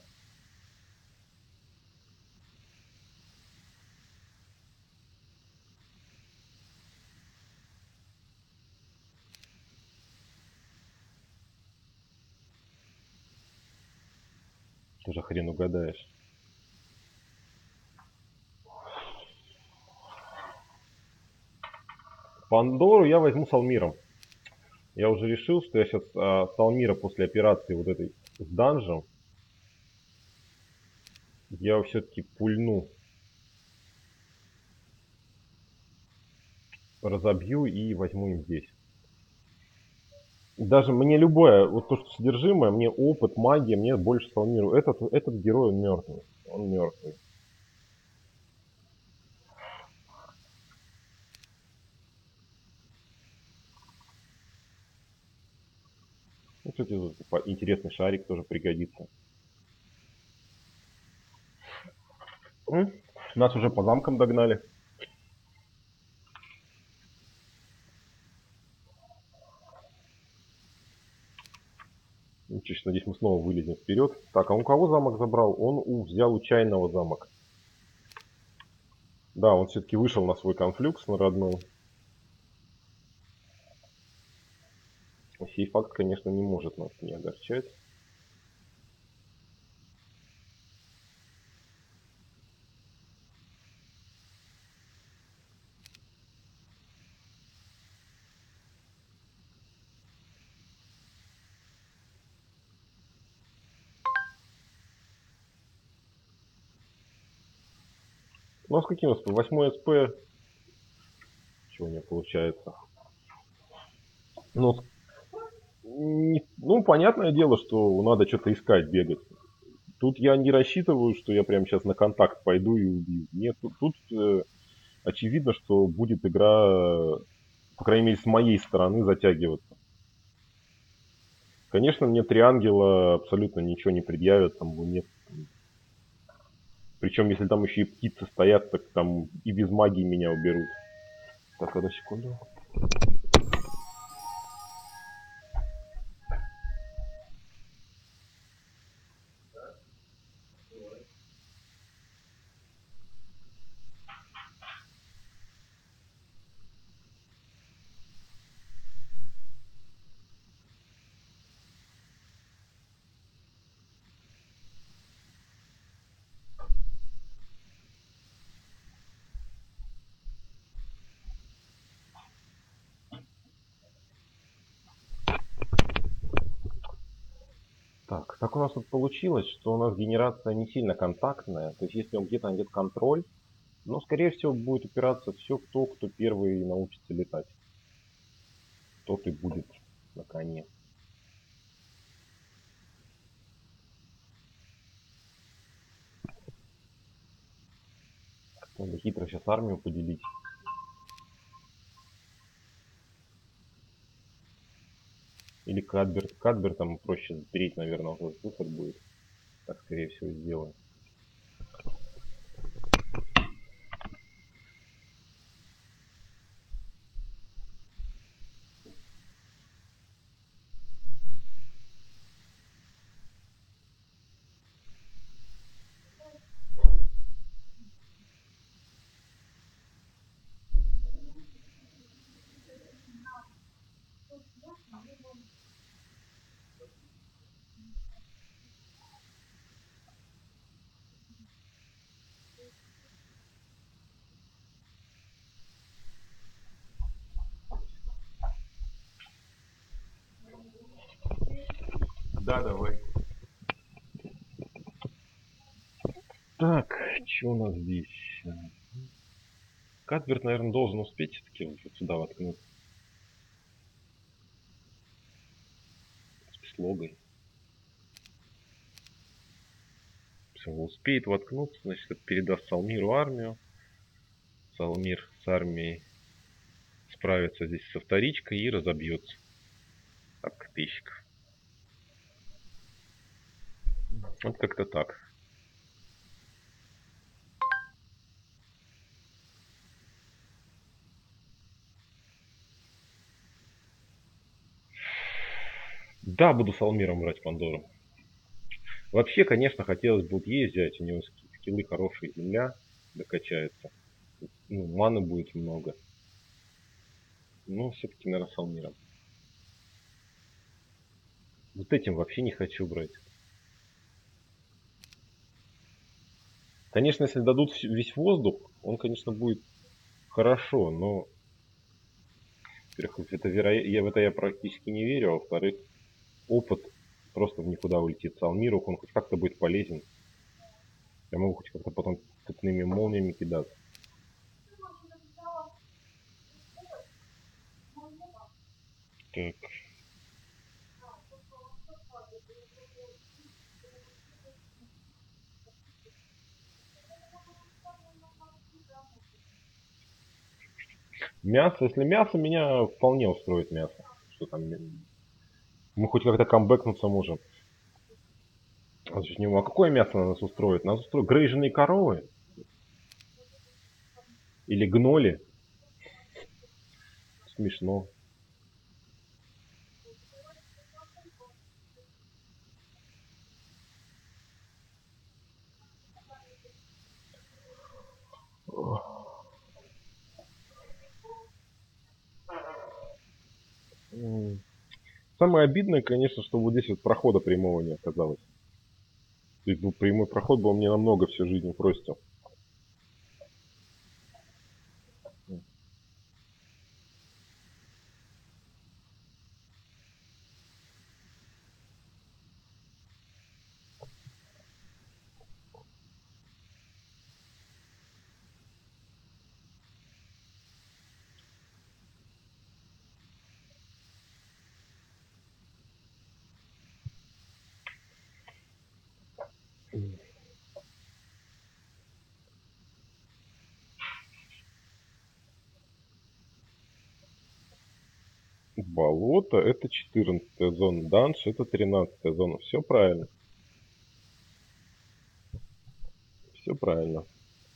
Тоже хрен угадаешь. Пандору я возьму с Алмиром. Я уже решил, что я сейчас а, с Алмира после операции вот этой с данжем, я его все-таки пульну. Разобью и возьму им здесь. Даже мне любое, вот то, что содержимое, мне опыт, магия, мне больше с Алмиру. Этот, этот герой, он мертвый. Он мертвый. Ну, кстати, интересный шарик тоже пригодится. М? Нас уже по замкам догнали. Ну, честно, надеюсь, мы снова вылезем вперед. Так, а у кого замок забрал? Он у, взял у чайного замок. Да, он все-таки вышел на свой конфлюкс, на родной. Сей факт, конечно, не может нас не огорчать. Ну, а с каким СП? Восьмой СП. Что у меня получается? Ну, не, ну, понятное дело, что надо что-то искать, бегать. Тут я не рассчитываю, что я прямо сейчас на контакт пойду и убью. Нет, тут, тут э, очевидно, что будет игра, по крайней мере, с моей стороны затягиваться. Конечно, мне три ангела абсолютно ничего не предъявят, там нет. Причем, если там еще и птицы стоят, так там и без магии меня уберут. Так, одну секунду. Так, так у нас тут получилось, что у нас генерация не сильно контактная. То есть, если он где-то найдет контроль, но, скорее всего, будет упираться все, кто, кто первый научится летать. Тот и будет на коне. Надо хитро сейчас армию поделить. Или Кадберт. Кадбертом проще сберить, наверное, вот этот выход будет. Так, скорее всего, сделаем. Да, давай. Так, что у нас здесь? Кадберт, наверное, должен успеть все-таки вот сюда воткнуть. С слогой. Все, успеет воткнуться, значит, это передаст Салмиру армию. Салмир с армией справится здесь со вторичкой и разобьется. От копейщиков. Вот как-то так. Да, буду с Алмиром брать Пандору. Вообще, конечно, хотелось бы вот ей взять, у него скиллы хорошие, земля докачается. Ну, маны будет много. Но все-таки, наверное, с Алмиром. Вот этим вообще не хочу брать. Конечно, если дадут весь воздух, он, конечно, будет хорошо, но, во-первых, это веро... я, в это я практически не верю, а во-вторых, опыт просто в никуда улетит. Салмиров, он хоть как-то будет полезен. Я могу хоть как-то потом цепными молниями кидаться. Так. Мясо, если мясо, меня вполне устроит мясо. Что там, мы хоть как-то камбэкнуться можем. А какое мясо нас устроит? Нас устроит грейженые коровы? Или гноли? Смешно. Самое обидное, конечно, что вот здесь вот прохода прямого не оказалось. То есть, ну, прямой проход был мне намного всю жизнь упростил. Болото это четырнадцатая зона, данж это тринадцатая зона. Все правильно. Все правильно.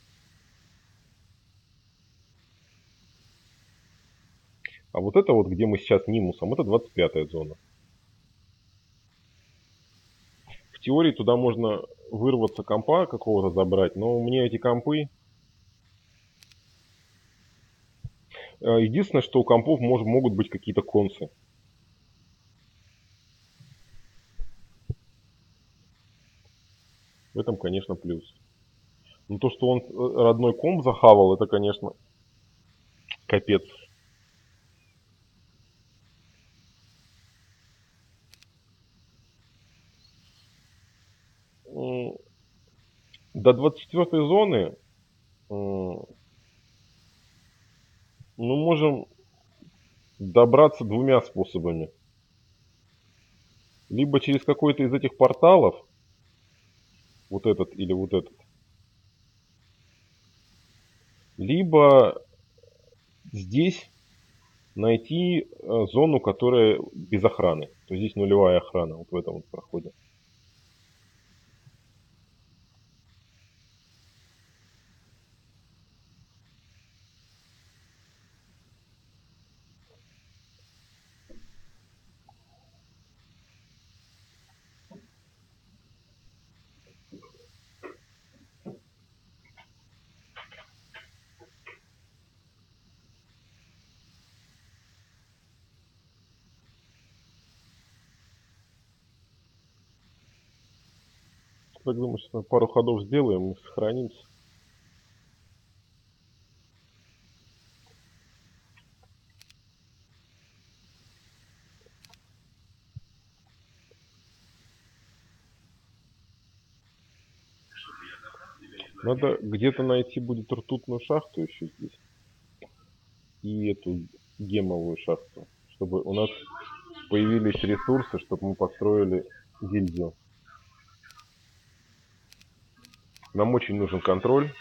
А вот это вот, где мы сейчас Нимусом, это двадцать пятая зона. В теории туда можно вырваться, компа какого-то забрать, но мне эти компы... Э, Единственное, что у компов мож, могут быть какие-то концы. В этом, конечно, плюс. Но то, что он э, родной комп захавал, это, конечно, капец. До двадцать четвёртой зоны мы можем добраться двумя способами. Либо через какой-то из этих порталов, вот этот или вот этот, либо здесь найти э, зону, которая без охраны. То есть здесь нулевая охрана, вот в этом вот проходе. Так думаю, что пару ходов сделаем и сохранимся. Надо где-то найти будет ртутную шахту еще здесь. И эту гемовую шахту. Чтобы у нас появились ресурсы, чтобы мы построили гильдию. Нам очень нужен контроль.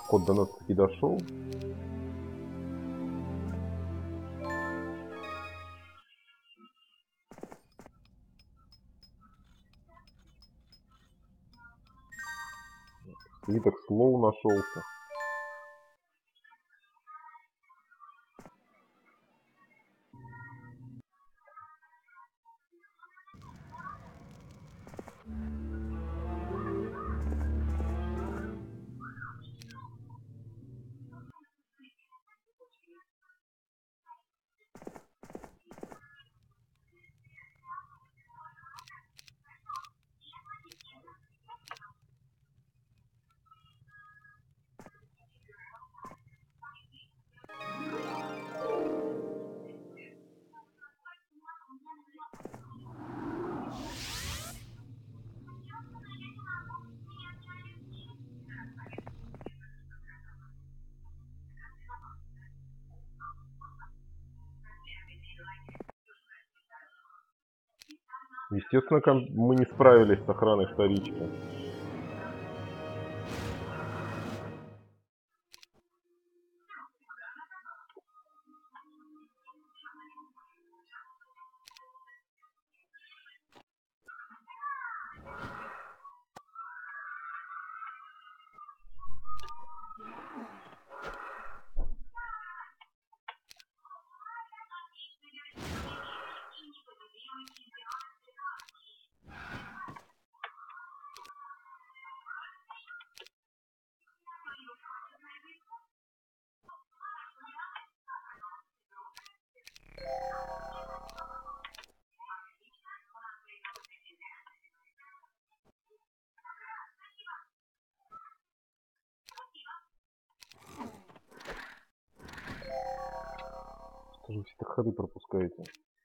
Код до нас таки дошел. Свиток слоу нашелся. Естественно, мы не справились с охраной вторички. Что же вы все так ходы пропускаете?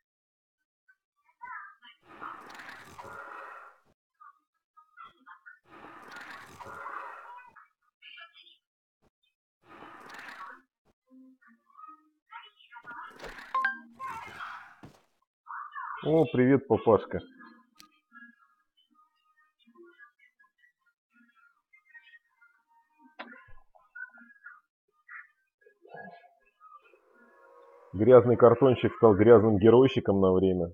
О, привет, папашка. Грязный картонщик стал грязным геройщиком на время.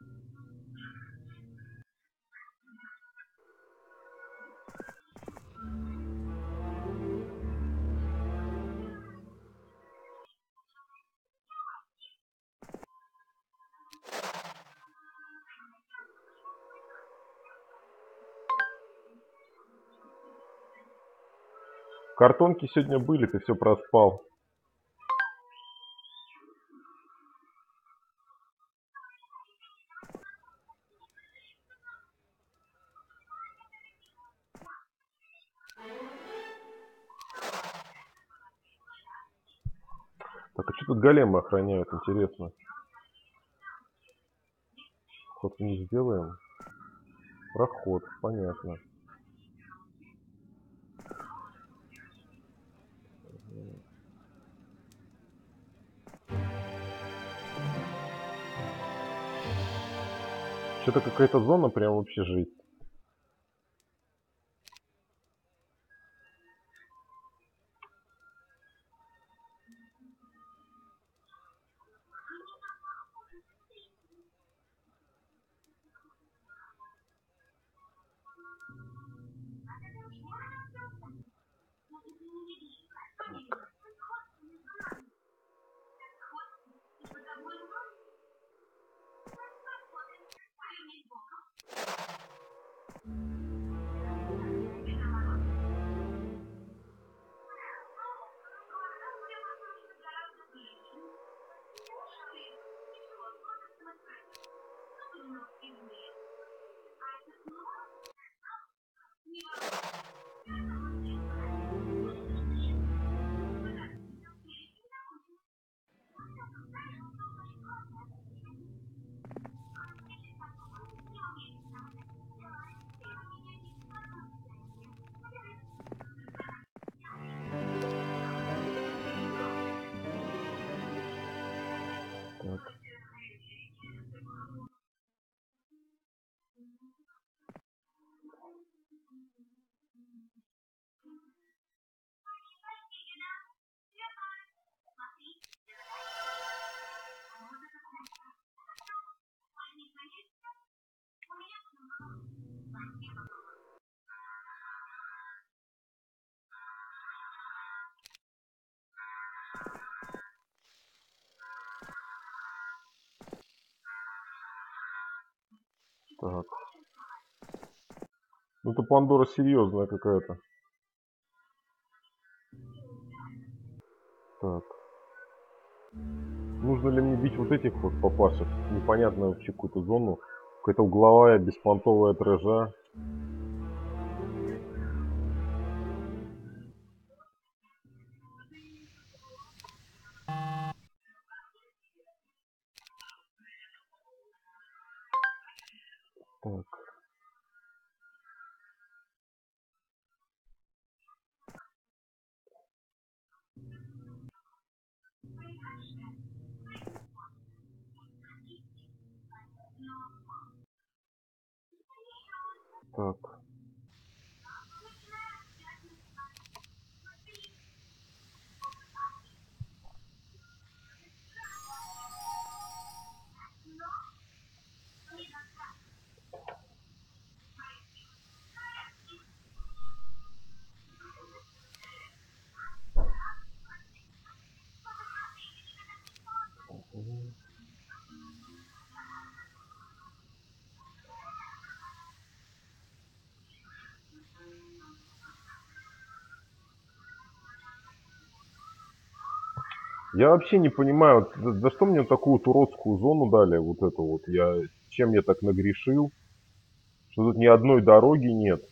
Картонки сегодня были, ты все проспал. Так, а что тут големы охраняют, интересно? Ход вниз сделаем. Проход, понятно. Что-то какая-то зона прям вообще жесть. Так. Ну это Пандора серьезная какая-то. Так. Нужно ли мне бить вот этих вот папашек? Непонятно вообще какую-то зону. Какая-то угловая, беспонтовая трэжа. Так. Так. Я вообще не понимаю, вот за, за что мне такую вот уродскую зону дали, вот эту вот, я, чем я так нагрешил, что тут ни одной дороги нет.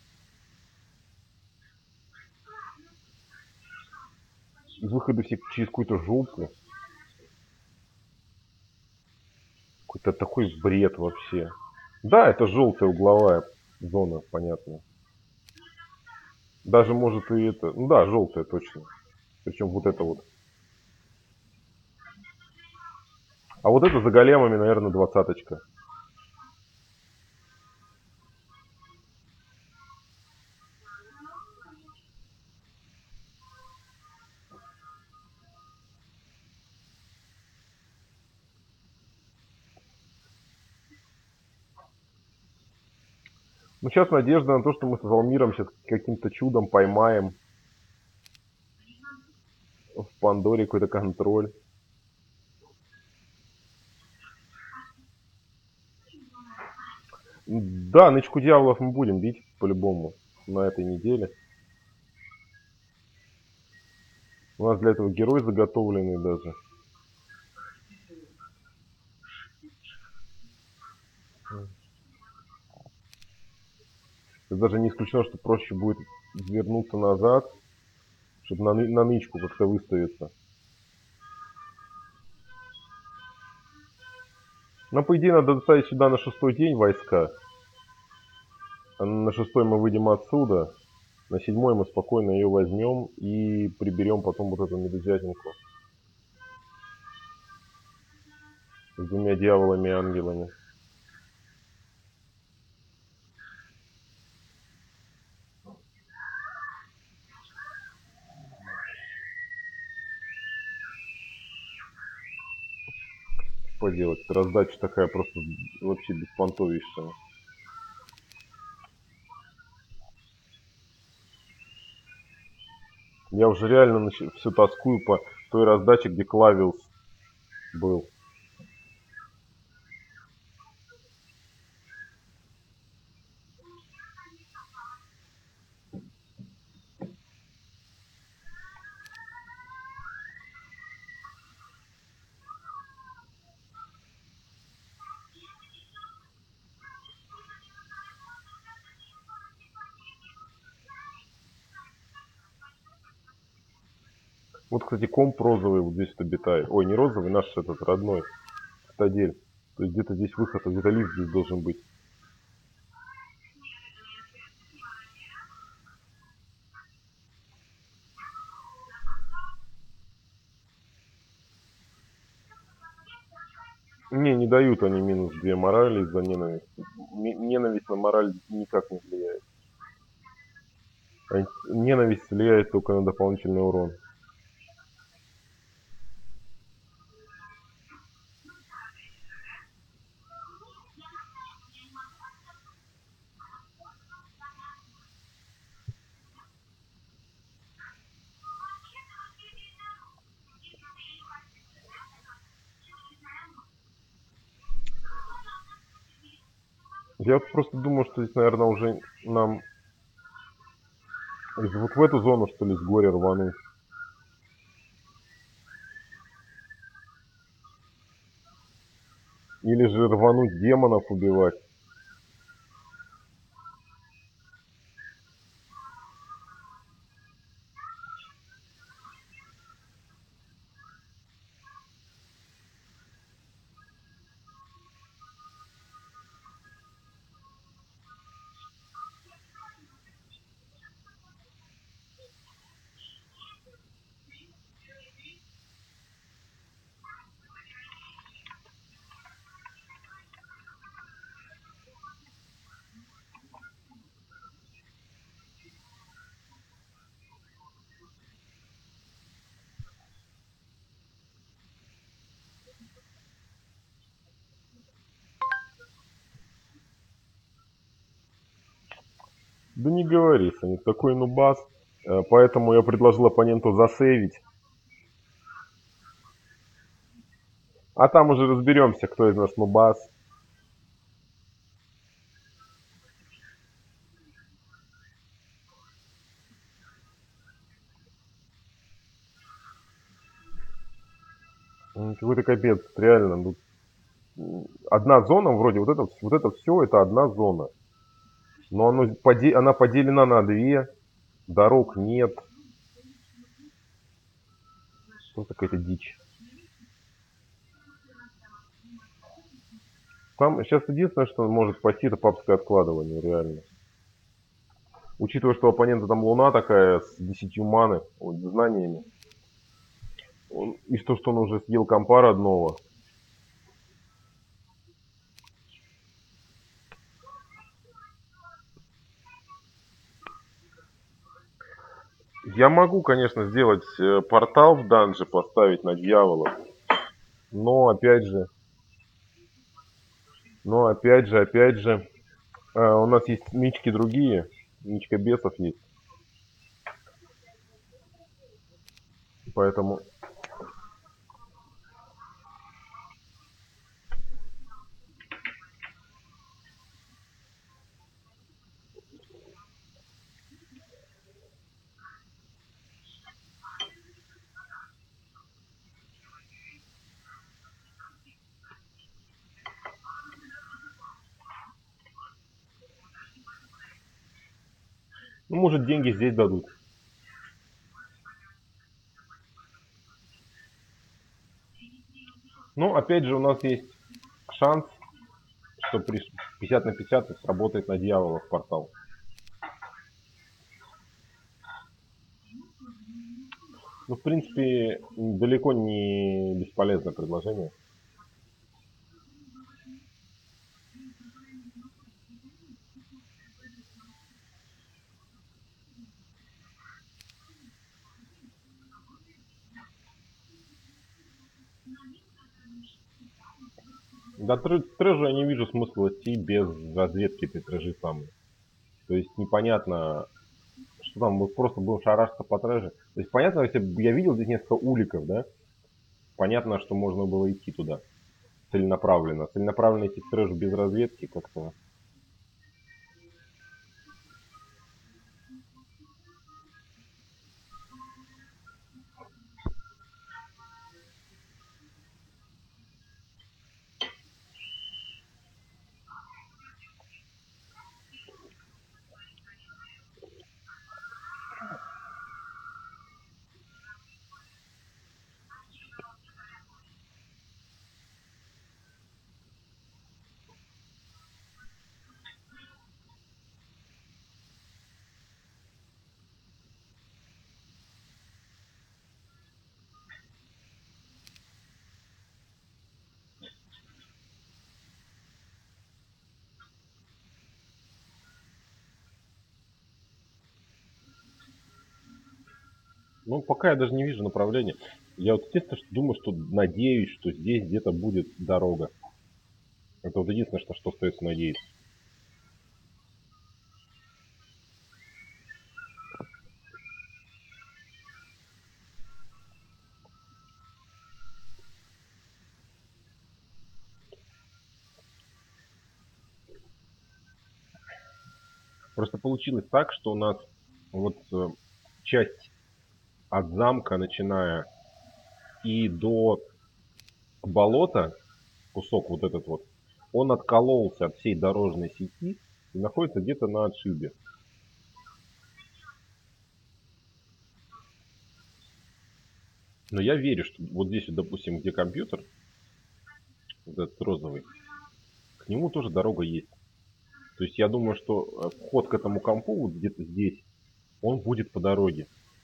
Выходы все через какую-то жопу. Какой-то такой бред вообще. Да, это желтая угловая зона, понятно. Даже может и это, ну да, желтая точно. Причем вот это вот. А вот это за големами, наверное, двадцаточка. Ну, сейчас надежда на то, что мы с Залмиром сейчас каким-то чудом поймаем в Пандоре какой-то контроль. Да, нычку дьяволов мы будем бить по-любому на этой неделе. У нас для этого герой заготовленный даже. Это даже не исключено, что проще будет вернуться назад, чтобы на, на нычку как-то выставиться. Но, по идее, надо доставить сюда на шестой день войска. А на шестой мы выйдем отсюда. На седьмой мы спокойно ее возьмем и приберем потом вот эту медузятинку. С двумя дьяволами и ангелами. Поделать. Раздача такая просто вообще беспонтовейшая. Я уже реально все тоскую по той раздаче, где Клавиус был. Вот, кстати, комп розовый вот здесь обитает. Ой, не розовый, наш этот родной. Цитадель. То есть где-то здесь выход, а где-то лифт здесь должен быть. Не, не дают они минус две морали из-за ненависти. М- ненависть на мораль никак не влияет. А ненависть влияет только на дополнительный урон. Я вот просто думаю, что здесь, наверное, уже нам из- вот в эту зону, что ли, с горя рвануть. Или же рвануть демонов убивать. Да не говори, Саня, такой нубас. Э, Поэтому я предложил оппоненту засейвить. А там уже разберемся, кто из нас нубас. М, Какой-то капец, реально. Ну, м, одна зона, вроде вот это, вот это все, это одна зона. Но оно поде- она поделена на две, дорог нет. Что какая-то дичь. Там сейчас единственное, что может спасти, это папское откладывание, реально. Учитывая, что у оппонента там луна такая с десятью маны, вот, знаниями. Он- и то, что он уже съел компа родного. Я могу, конечно, сделать э, портал в данже, поставить на дьявола. Но опять же, но опять же, опять же, э, у нас есть мички другие. Мичка бесов есть. Поэтому, ну, может, деньги здесь дадут. Но опять же, у нас есть шанс, что при пятьдесят на пятьдесят сработает на дьявола в портал. Ну, в принципе, далеко не бесполезное предложение. Да, тр- трэжу я не вижу смысла идти без разведки этой трэжи самой. То есть непонятно, что там, мы просто будем шарашиться по трэже. То есть понятно, если бы я видел здесь несколько уликов, да, понятно, что можно было идти туда целенаправленно. Целенаправленно идти в трэш без разведки как-то. Ну, пока я даже не вижу направления. Я вот единственное, что думаю, что надеюсь, что здесь где-то будет дорога. Это вот единственное, что, что остается надеяться. Просто получилось так, что у нас вот э, часть от замка, начиная и до болота, кусок вот этот вот, он откололся от всей дорожной сети и находится где-то на отшибе. Но я верю, что вот здесь, вот, допустим, где компьютер, вот этот розовый, к нему тоже дорога есть. То есть я думаю, что э, вход к этому компу вот где-то здесь, он будет по дороге.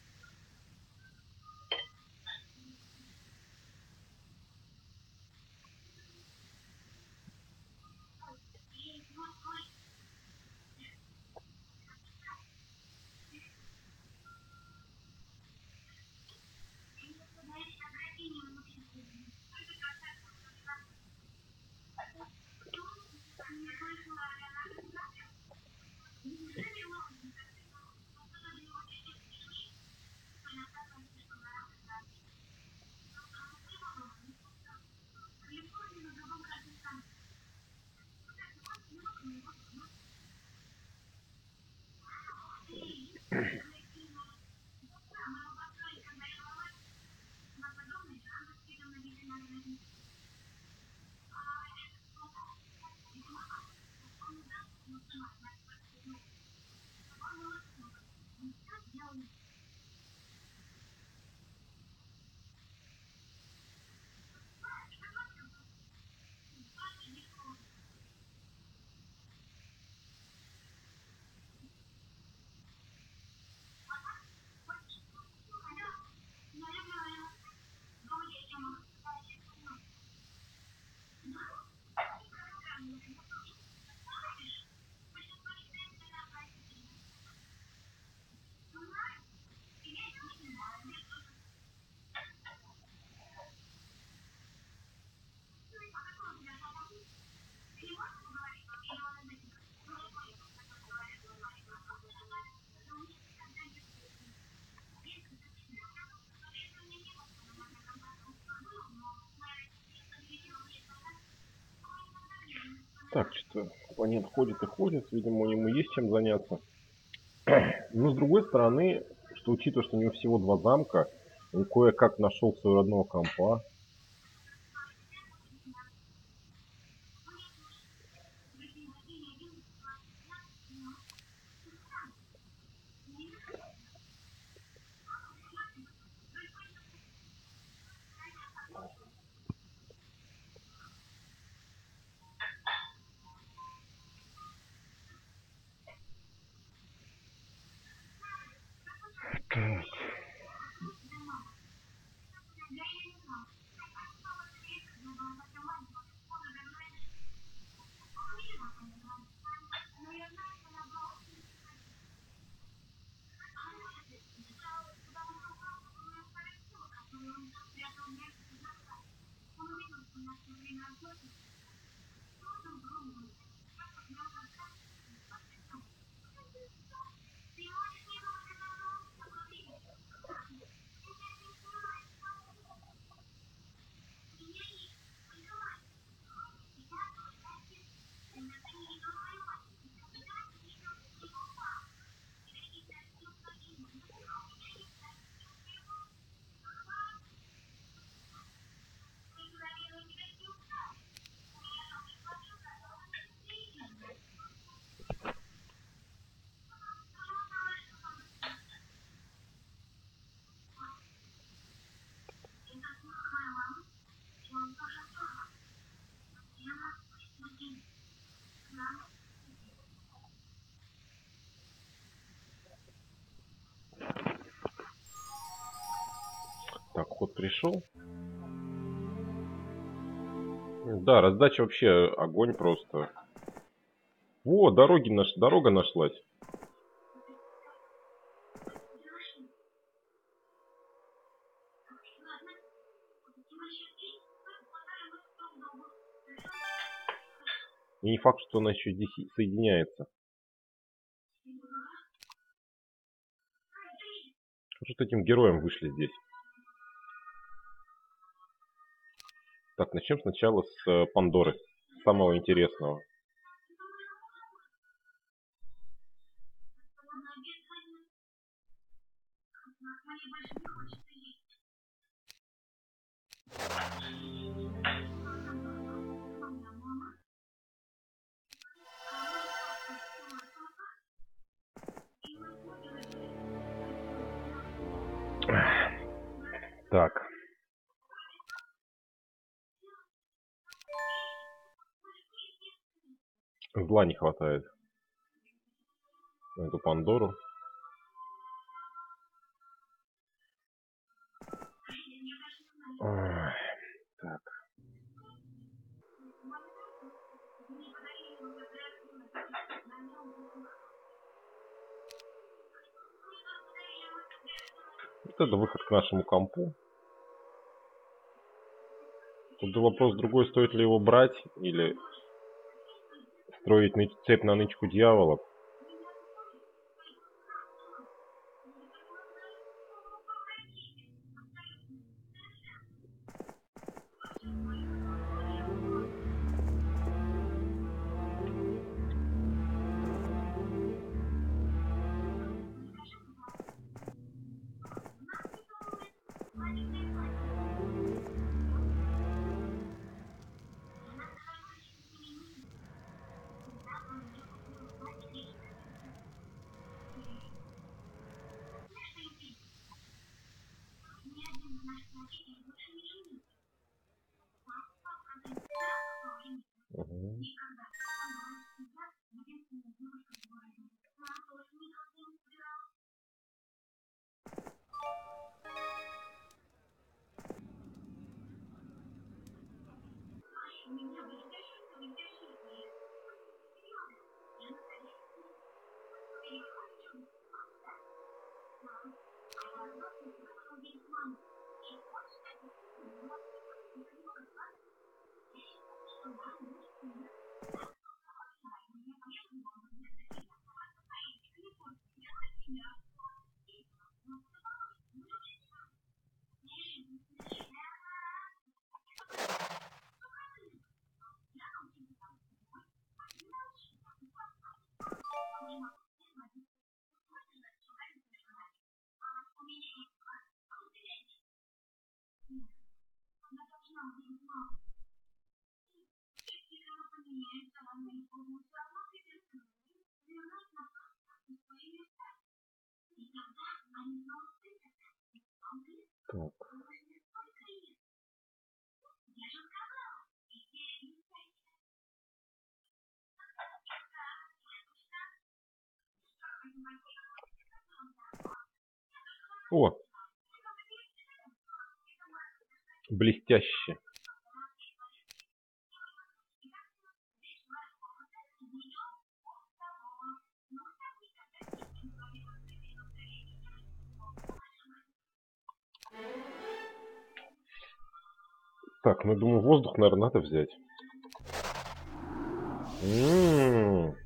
Так, что-то оппонент ходит и ходит, видимо, ему есть чем заняться. Но с другой стороны, что учитывая, что у него всего два замка, он кое-как нашел своего родного компа. Так. Так, ход пришел. Да, раздача вообще огонь просто. Во, дороги наш... дорога нашлась. И не факт, что она еще здесь соединяется. Что этим героем вышли здесь? Так, начнем сначала с э, Пандоры. Самого интересного. Так. Зла не хватает на эту Пандору. Ой, так. Вот это выход к нашему компу. Тут вопрос другой, стоит ли его брать или строить цепь на нычку дьявола. Угу. Так. О! Блестяще. Так, ну думаю, воздух, наверное, надо взять. М-м-м.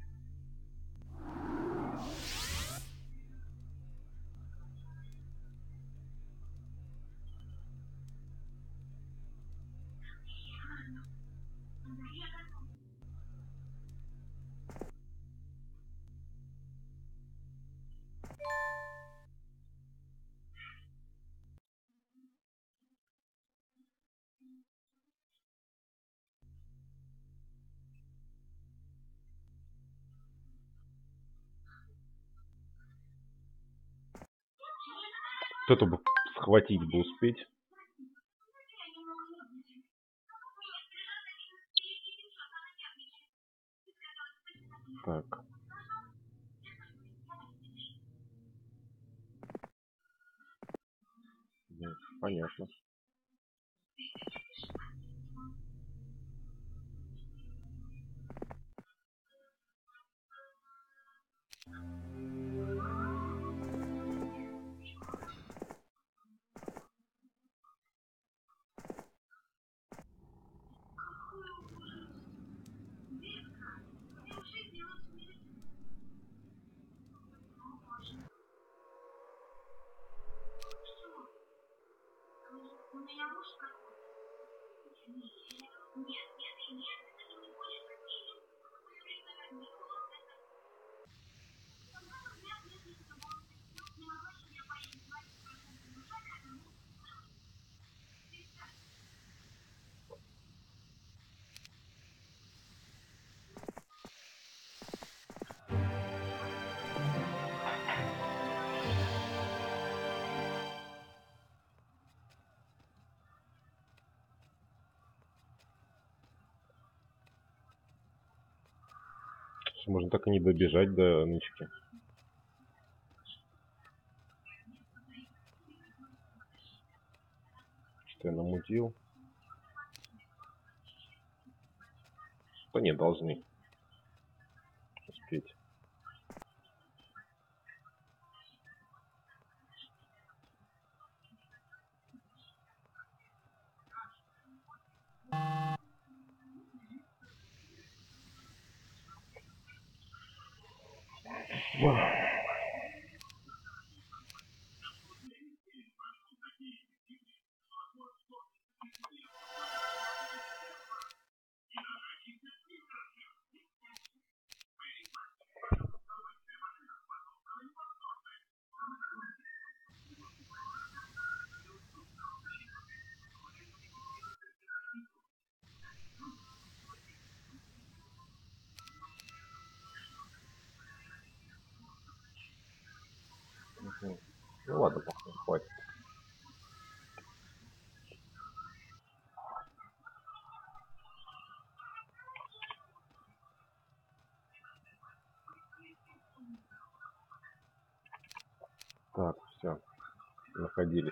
Вот эту бы схватить бы успеть. Так. Нет, понятно. Кажется, можно так и не добежать до нычки. Что я намутил? Да нет, должны успеть. Ну ладно, похуй, хватит. Так, все, находились.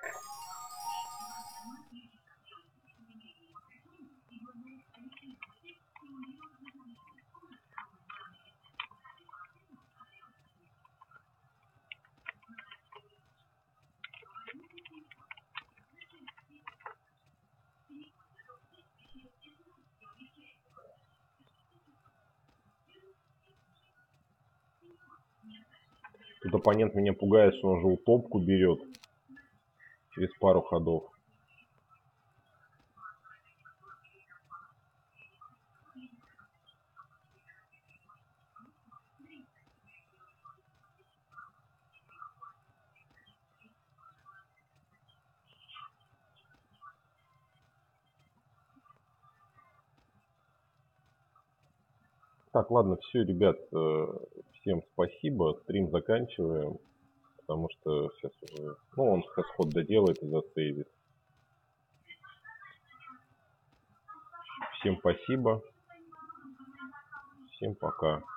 Тут оппонент меня пугает, что он же утопку берет через пару ходов. Так, ладно, все, ребят, всем спасибо, стрим заканчиваем, потому что сейчас уже, ну, он ход доделает и засейвит. Всем спасибо, всем пока.